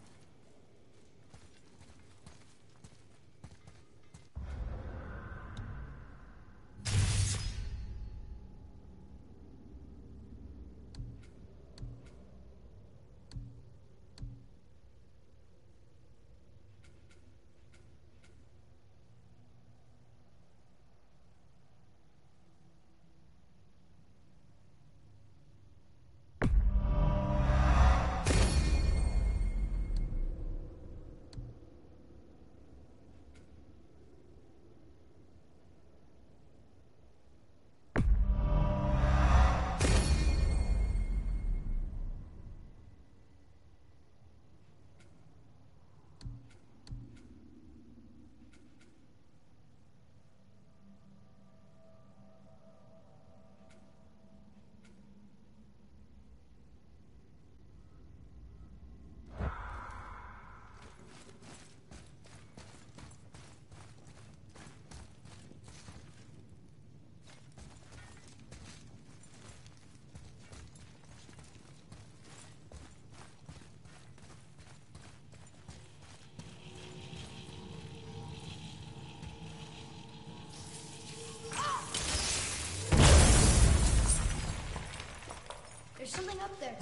There's something up there.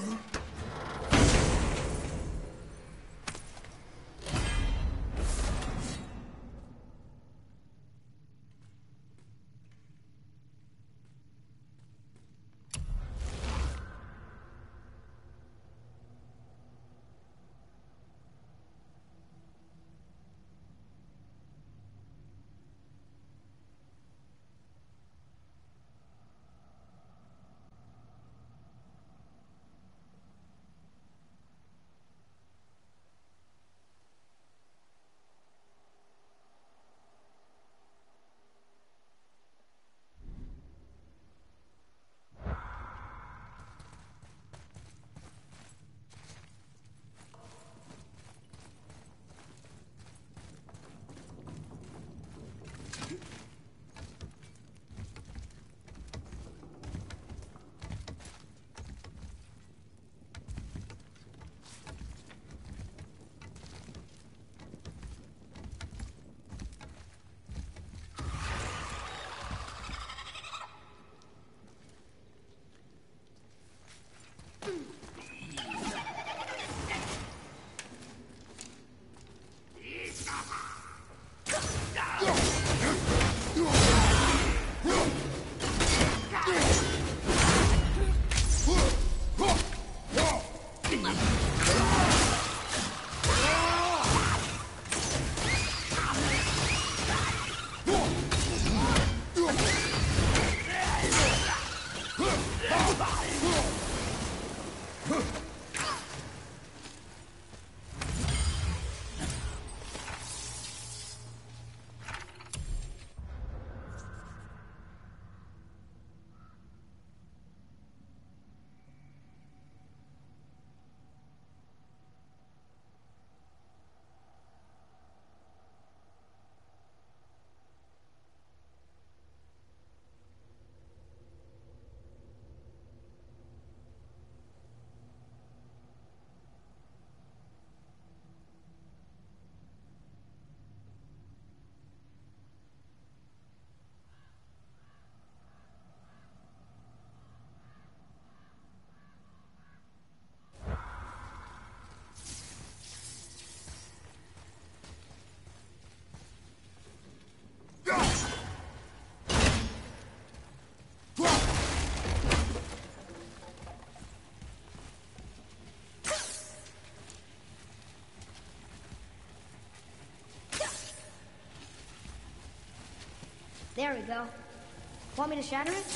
There we go. Want me to shatter it?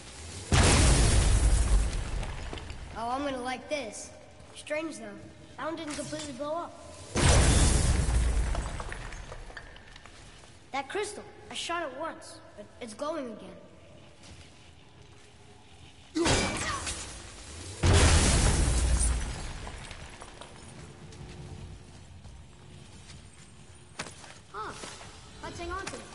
Oh, I'm gonna like this. Strange, though. That one didn't completely blow up. That crystal, I shot it once, but it's glowing again. Huh. Let's hang on to it.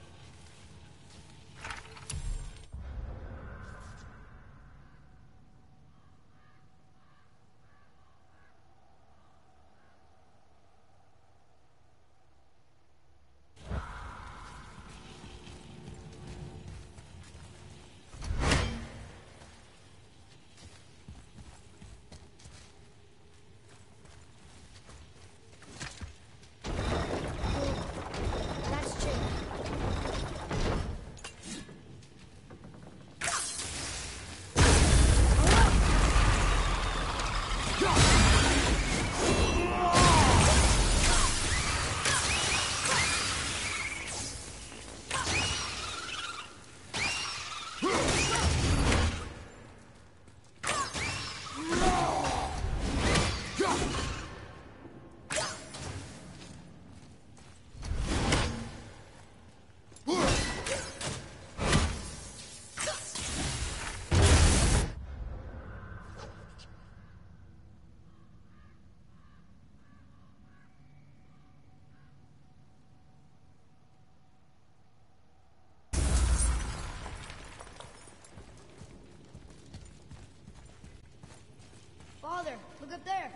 Father, look up there.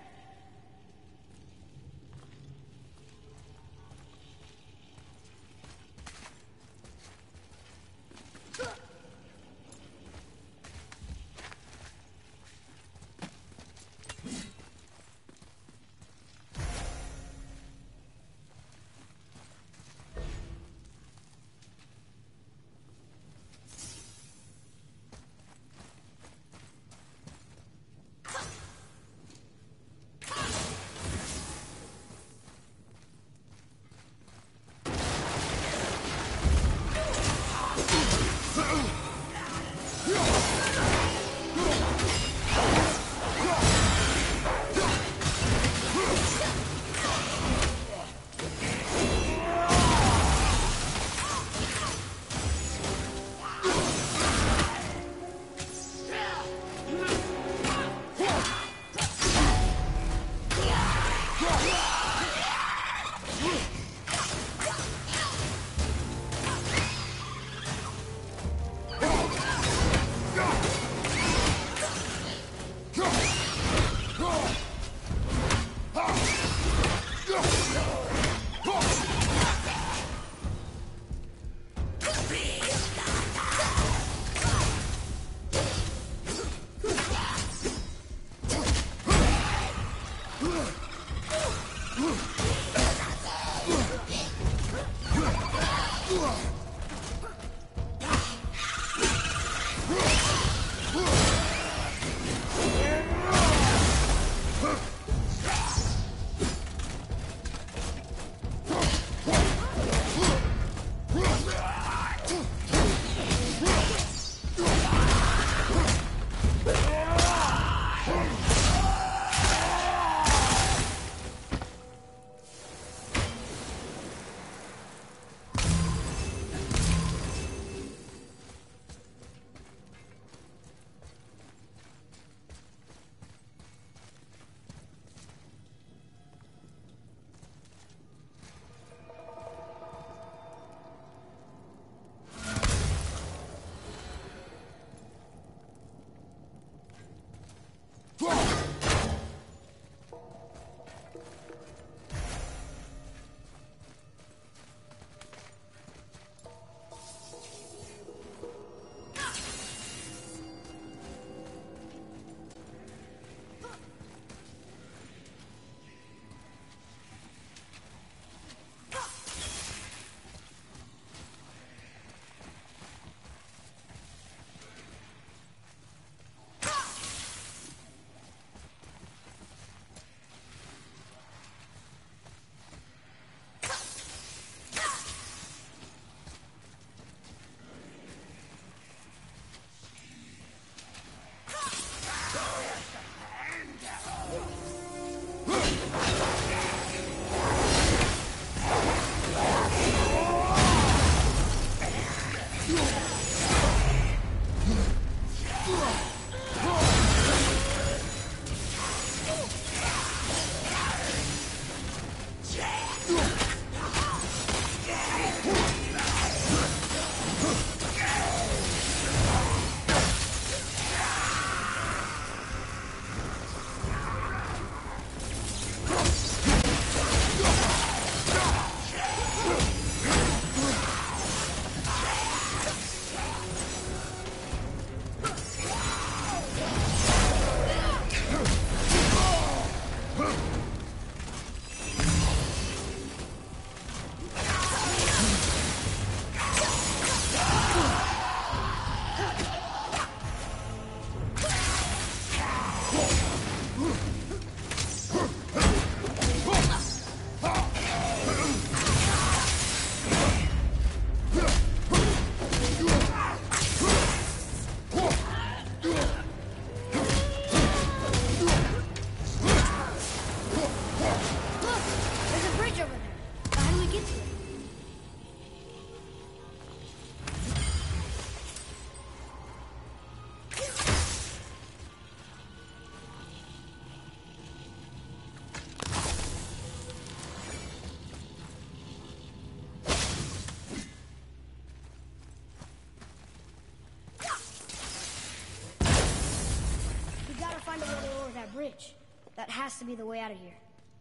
switch. That has to be the way out of here.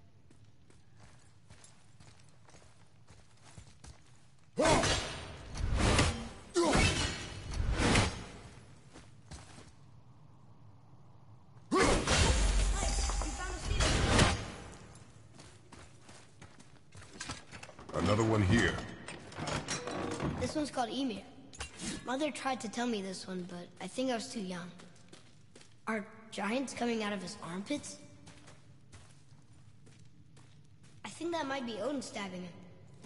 Another one here. This one's called Ymir. Mother tried to tell me this one, but I think I was too young. Are giants coming out of his armpits? I think that might be Odin stabbing him.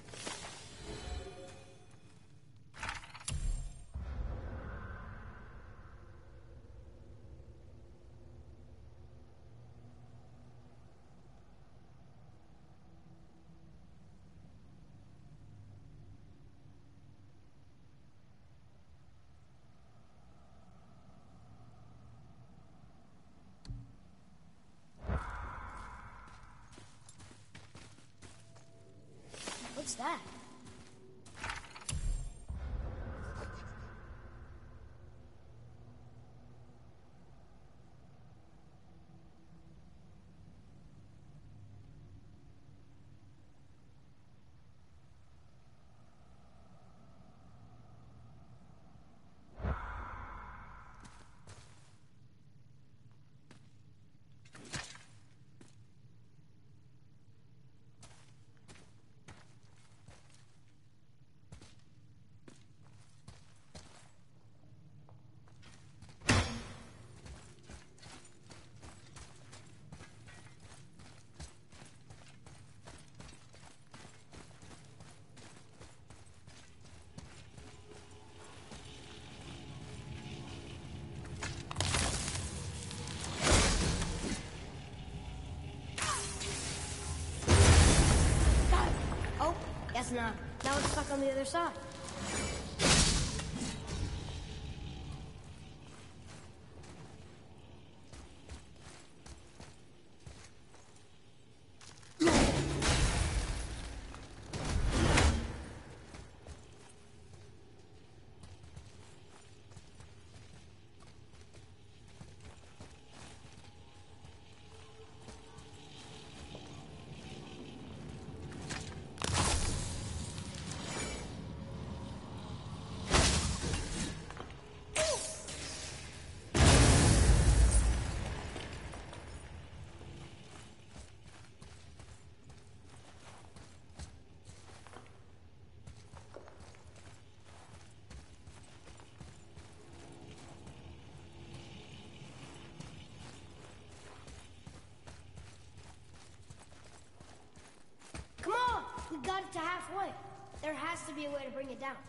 What's that? Guess not. Now it's stuck on the other side. Come on! We got it to halfway. There has to be a way to bring it down.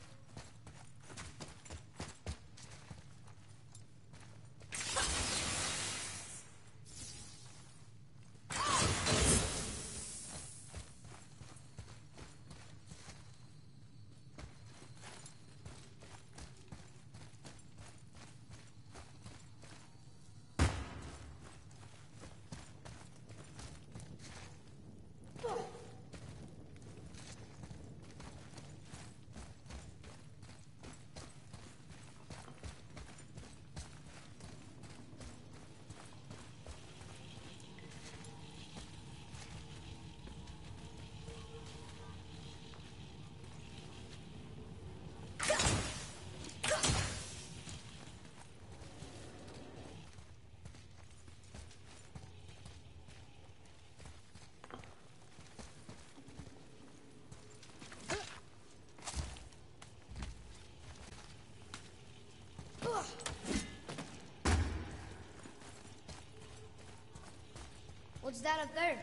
What's that up there?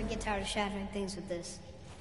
get tired of shattering things with this.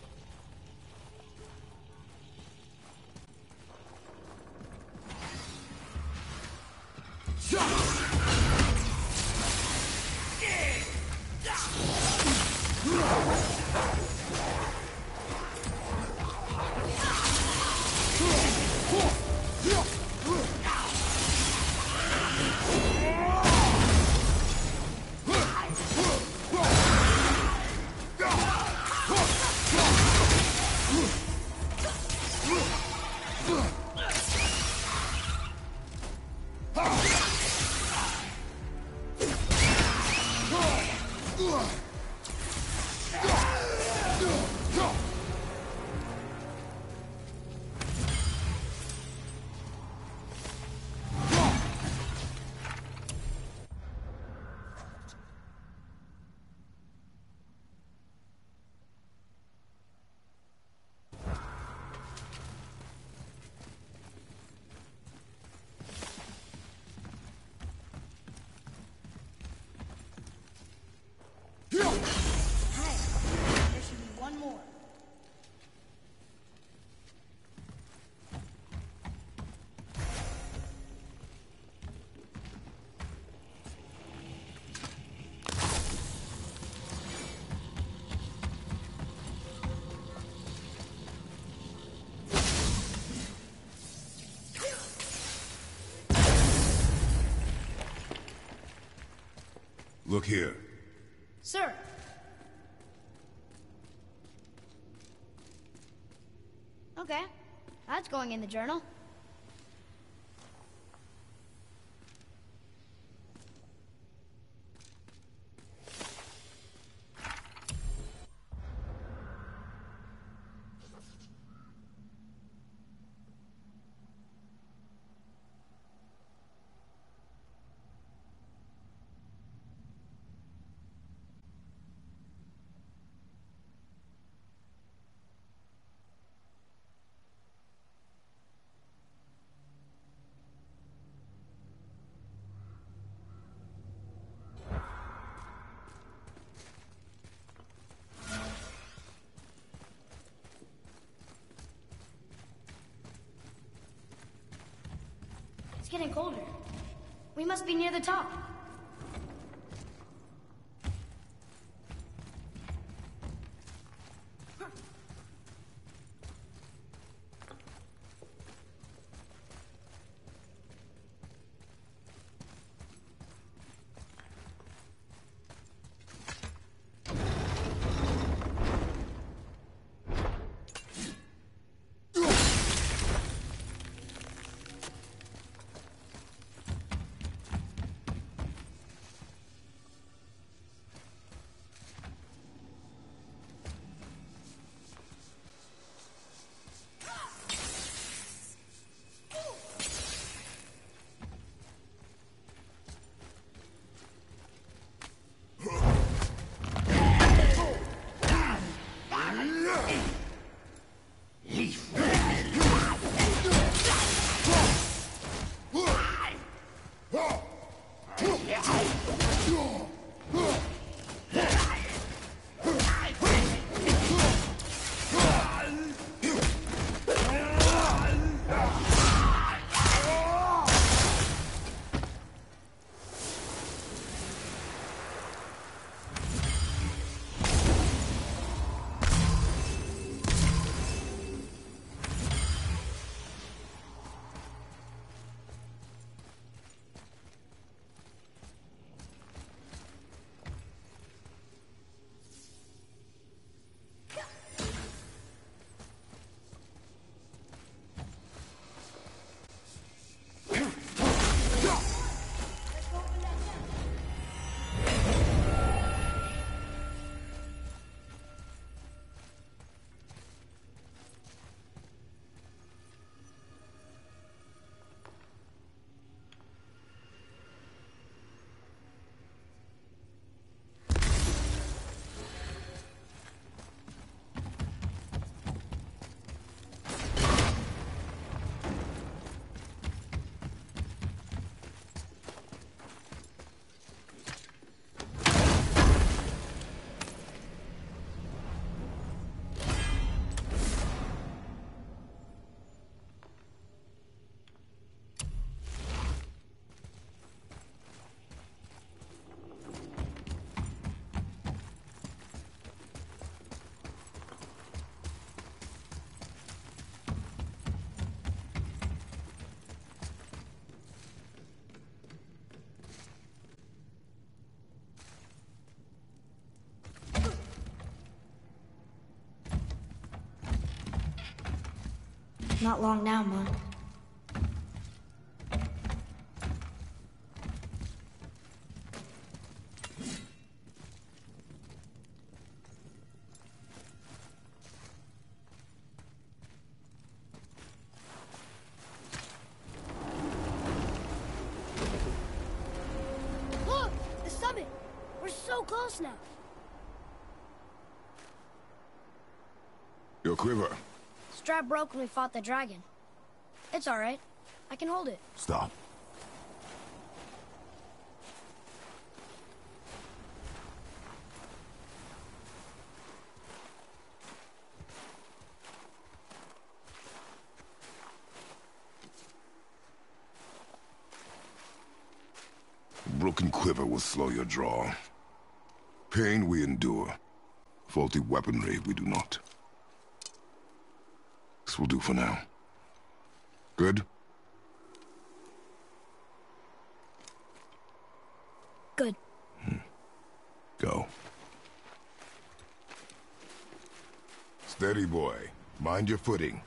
There should be one more. Look here. Sir! Okay, that's going in the journal. It's getting colder. We must be near the top. Not long now, Mom. Look! The summit! We're so close now! Your quiver. Strap broke when we fought the dragon. It's alright. I can hold it. Stop. Broken quiver will slow your draw. Pain we endure. Faulty weaponry we do not. This will do for now. Good? Good. Go. Steady, boy. Mind your footing.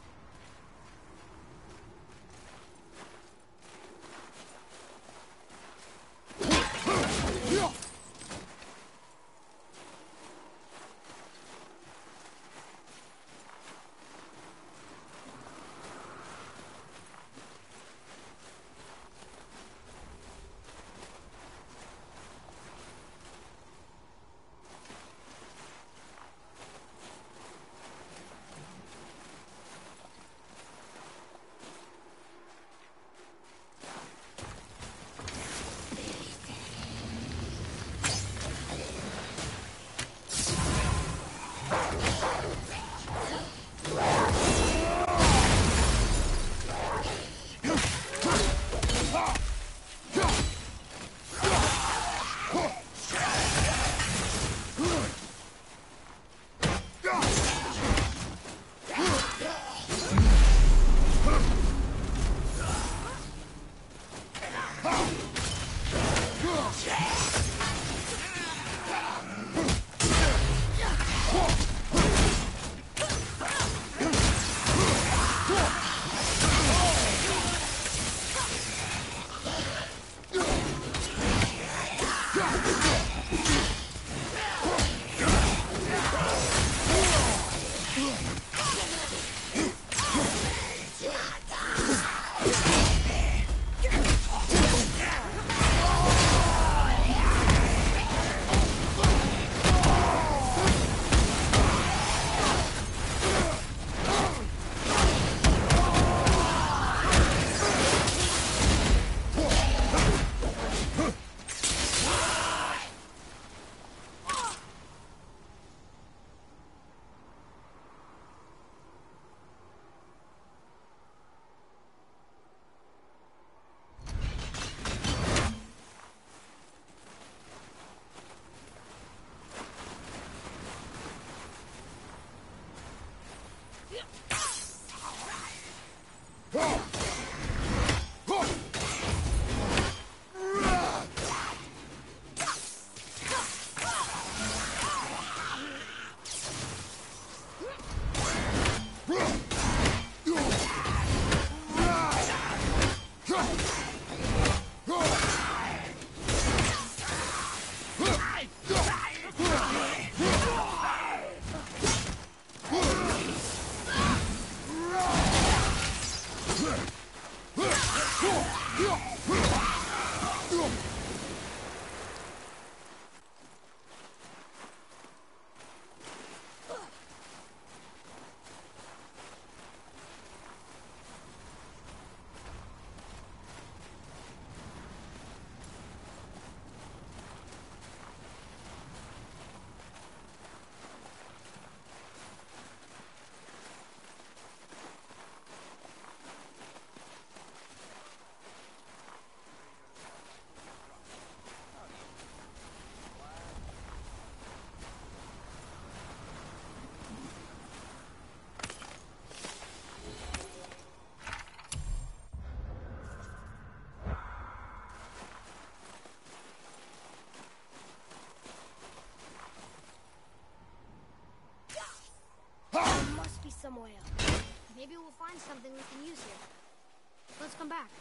There must be some way up. Maybe we'll find something we can use here. Let's come back.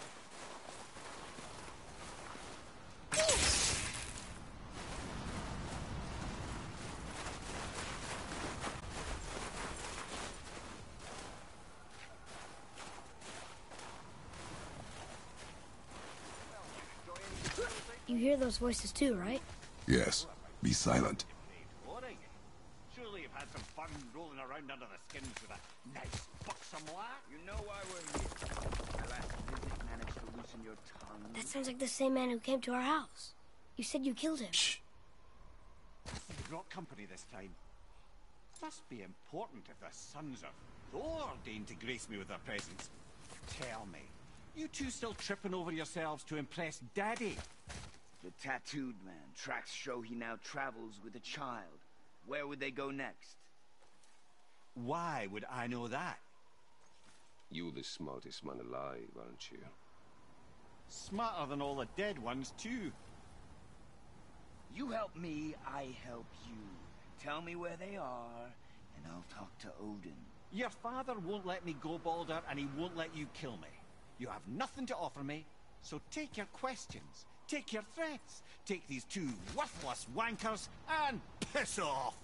You hear those voices too, right? Yes. Be silent. Surely you've had some fun rolling around under the skins with a nice, buxom lad. You know why we're here. My last visit managed to loosen your tongue. That sounds like the same man who came to our house. You said you killed him. Shh. You brought company this time. Must be important if the sons of Thor deign to grace me with their presence. Tell me, you two still tripping over yourselves to impress Daddy? The tattooed man. Tracks show he now travels with a child. Where would they go next? Why would I know that? You're the smartest man alive, aren't you? Smarter than all the dead ones, too. You help me, I help you. Tell me where they are, and I'll talk to Odin. Your father won't let me go, Baldur, and he won't let you kill me. You have nothing to offer me, so take your questions, take your threats, take these two worthless wankers, and piss off!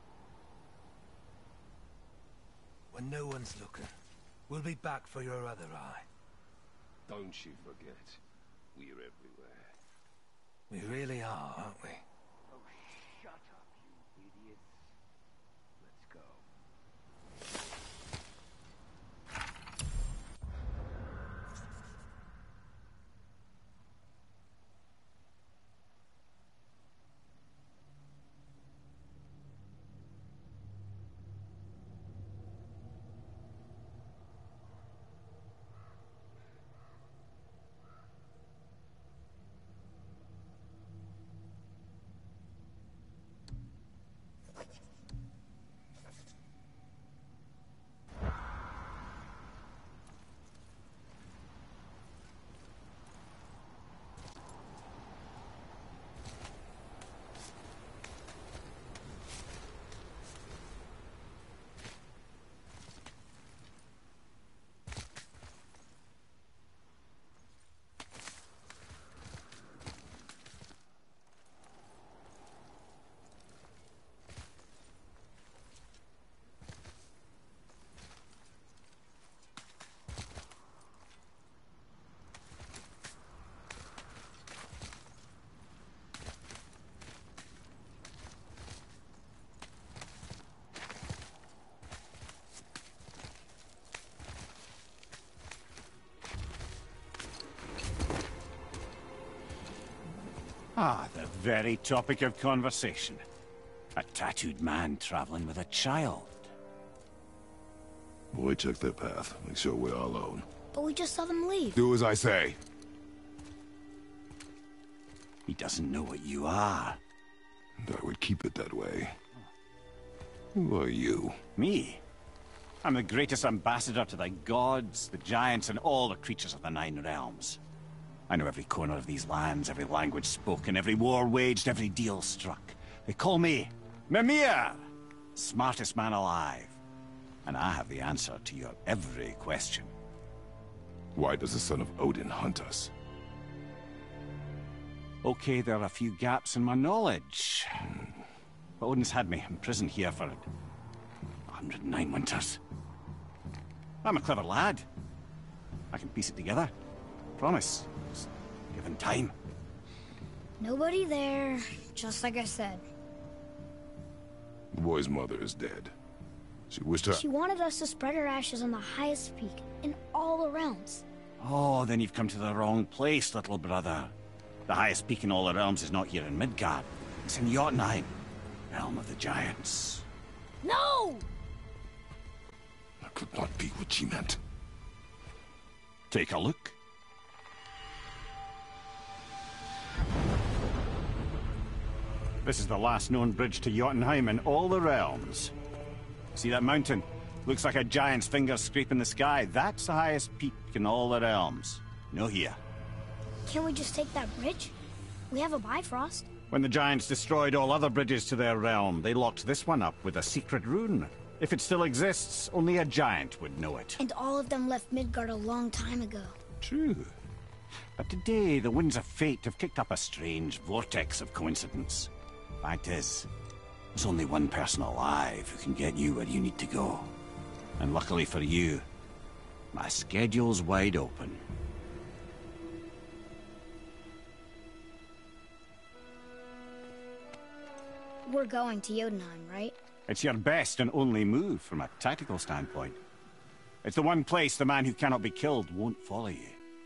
When no one's looking, we'll be back for your other eye. Don't you forget, we're everywhere. We really are, aren't we? Oh, shut up, you idiots. Let's go. Ah, the very topic of conversation. A tattooed man traveling with a child. Boy, check their path. Make sure we're all alone. But we just saw them leave. Do as I say. He doesn't know what you are. And I would keep it that way. Who are you? Me? I'm the greatest ambassador to the gods, the giants, and all the creatures of the Nine Realms. I know every corner of these lands, every language spoken, every war waged, every deal struck. They call me Mimir, smartest man alive. And I have the answer to your every question. Why does the son of Odin hunt us? Okay, there are a few gaps in my knowledge. But Odin's had me imprisoned here for 109 winters. I'm a clever lad. I can piece it together. Promise. Just given time. Nobody there, just like I said. The boy's mother is dead. She wished her... She wanted us to spread her ashes on the highest peak in all the realms. Oh, then you've come to the wrong place, little brother. The highest peak in all the realms is not here in Midgard. It's in Jotunheim, realm of the giants. No! That could not be what she meant. Take a look. This is the last known bridge to Jotunheim in all the realms. See that mountain? Looks like a giant's finger scraping the sky. That's the highest peak in all the realms. No here. Can't we just take that bridge? We have a Bifrost. When the giants destroyed all other bridges to their realm, they locked this one up with a secret rune. If it still exists, only a giant would know it. And all of them left Midgard a long time ago. True. But today, the winds of fate have kicked up a strange vortex of coincidence. Fact is, there's only one person alive who can get you where you need to go. And luckily for you, my schedule's wide open. We're going to Jotunheim, right? It's your best and only move from a tactical standpoint. It's the one place the man who cannot be killed won't follow you.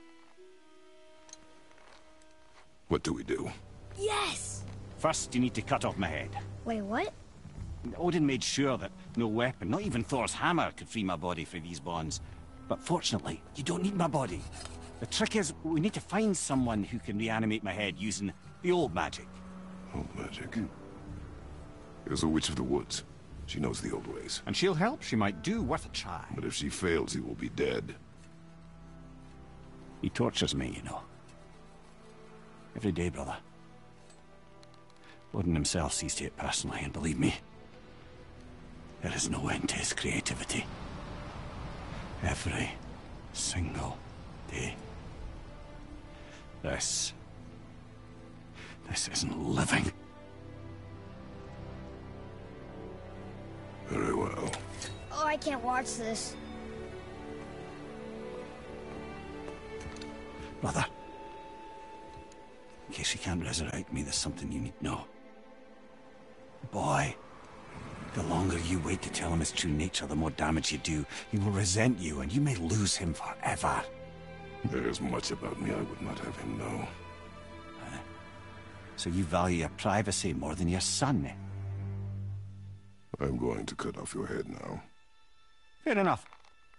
What do we do? Yes! First, you need to cut off my head. Wait, what? Odin made sure that no weapon, not even Thor's hammer, could free my body from these bonds. But fortunately, you don't need my body. The trick is, we need to find someone who can reanimate my head using the old magic. Old magic? There's a witch of the woods. She knows the old ways. And she'll help. She might do worth a try. But if she fails, he will be dead. He tortures me, you know. Every day, brother. Odin himself sees to it personally, and believe me, there is no end to his creativity. Every single day. This isn't living. Very well. Oh, I can't watch this. Brother, in case you can't resurrect me, there's something you need to know. Boy, the longer you wait to tell him his true nature, the more damage you do. He will resent you, and you may lose him forever. There is much about me I would not have him know. So you value your privacy more than your son, eh? I'm going to cut off your head now. Fair enough.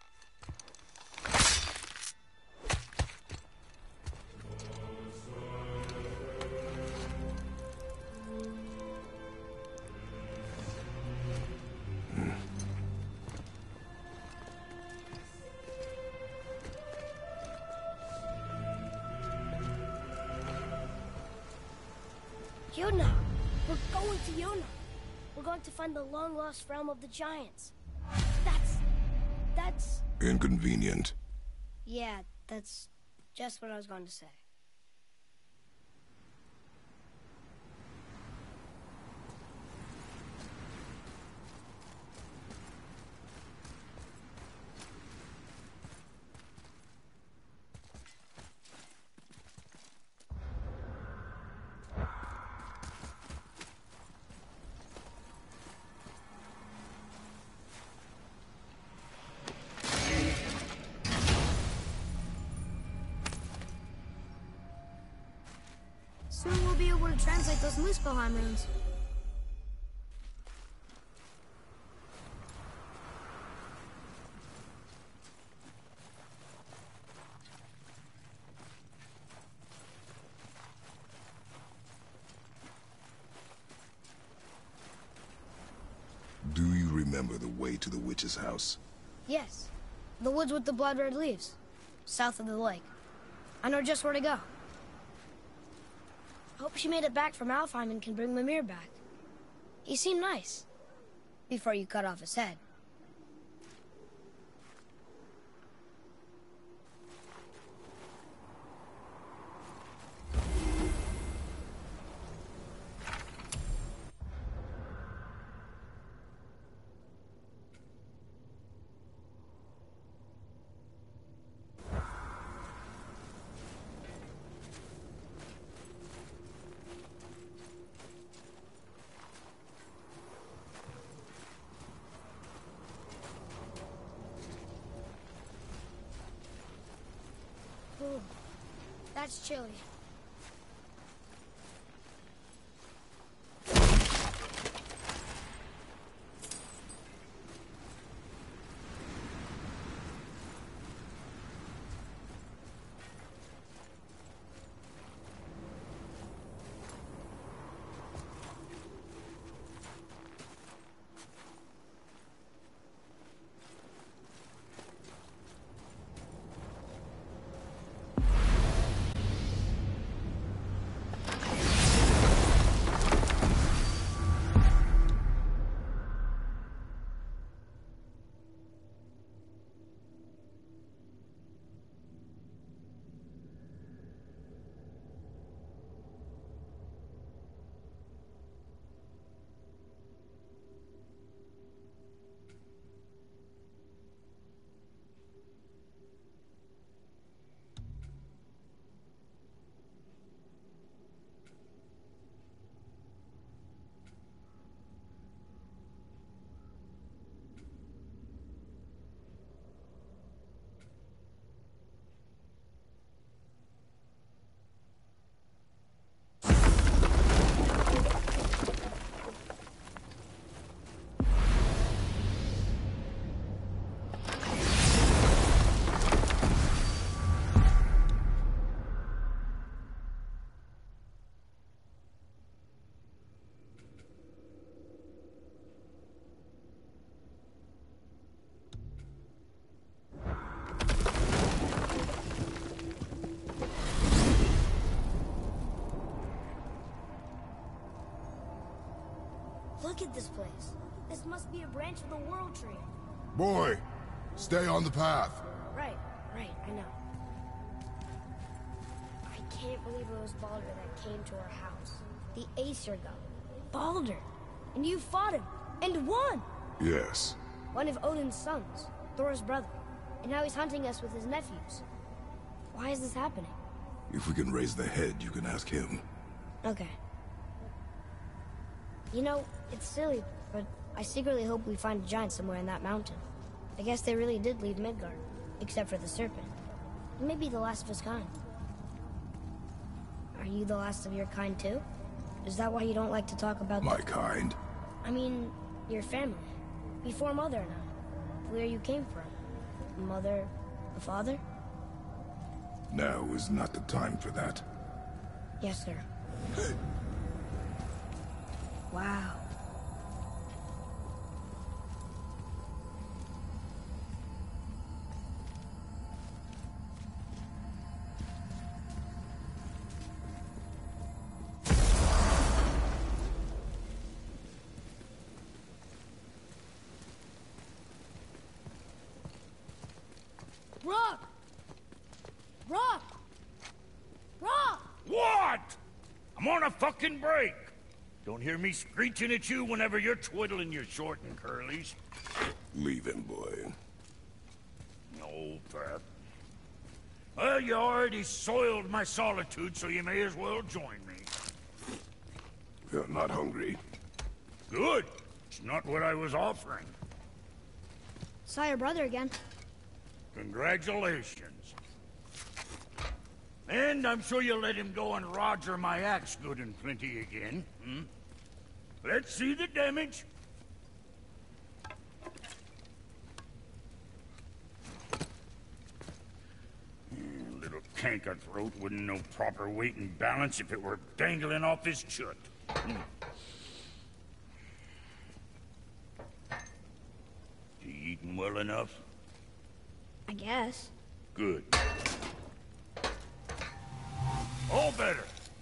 Jotunheim! We're going to Jotunheim! We're going to find the long-lost realm of the giants. That's... Inconvenient. Yeah, that's just what I was going to say. Soon we'll be able to translate those Muspelheim runes. Do you remember the way to the witch's house? Yes. The woods with the blood-red leaves. South of the lake. I know just where to go. Hope she made it back from Alfheim and can bring Mimir back. He seemed nice. Before you cut off his head. Ooh, that's chilly. Look at this place. This must be a branch of the World Tree. Boy, stay on the path. Right, I know. I can't believe it was Baldur that came to our house. The Aesir god. Baldur! And you fought him, and won! Yes. One of Odin's sons, Thor's brother. And now he's hunting us with his nephews. Why is this happening? If we can raise the head, you can ask him. Okay. You know, it's silly, but I secretly hope we find a giant somewhere in that mountain. I guess they really did leave Midgard, except for the serpent. He may be the last of his kind. Are you the last of your kind too? Is that why you don't like to talk about my kind? I mean, your family. Before Mother and I. Where you came from. Mother, the father? Now is not the time for that. Yes, sir. Wow. Rock! Rock! Rock! What? I'm on a fucking break. Don't hear me screeching at you whenever you're twiddling your short and curlies. Leave him, boy. No, Pat. Well, you already soiled my solitude, so you may as well join me. You're not hungry. Good. It's not what I was offering. Saw your brother again. Congratulations. And I'm sure you'll let him go and Roger my axe good and plenty again. Hmm? Let's see the damage. Little canker-throat wouldn't know proper weight and balance if it were dangling off his chut. You eating well enough? I guess. Good. All better.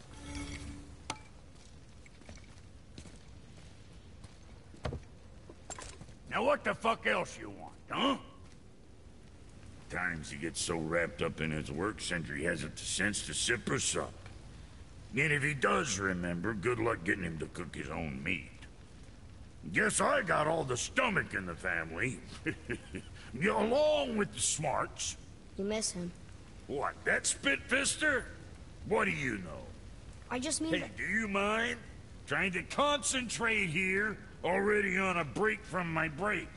Now what the fuck else you want, huh? Times he gets so wrapped up in his work, Sentry hasn't the sense to sip or sup. And if he does remember, good luck getting him to cook his own meat. Guess I got all the stomach in the family. Along with the smarts. You miss him. What, that spit-fister? What do you know? I just mean Hey, that... do you mind? Trying to concentrate here, already on a break from my break.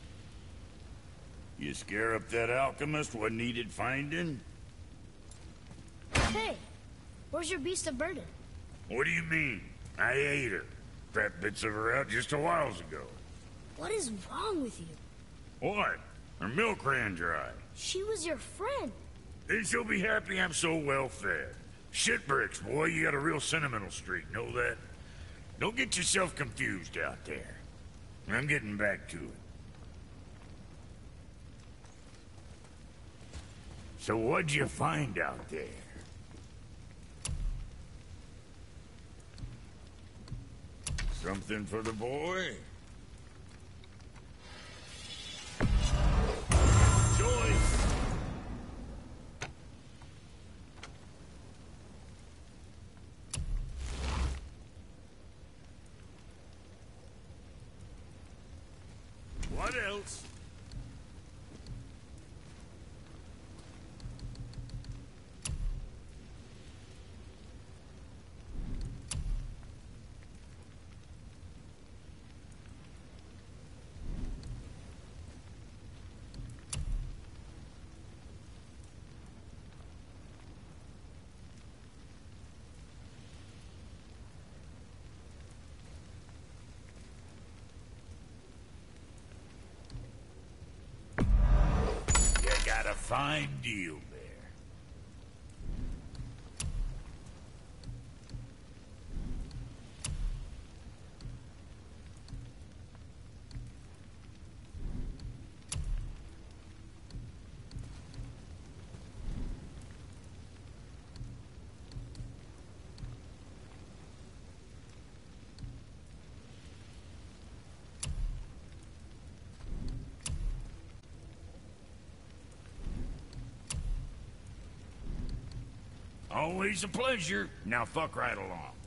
You scare up that alchemist what needed finding? Hey, where's your beast of burden? What do you mean? I ate her. Fat bits of her out just a while ago. What is wrong with you? What? Her milk ran dry. She was your friend. Then she'll be happy I'm so well fed. Shit bricks, boy, you got a real sentimental streak, know that? Don't get yourself confused out there. I'm getting back to it. So what'd you find out there? Something for the boy? Joyce! What else? Got a fine deal there. Always a pleasure. Now fuck right along.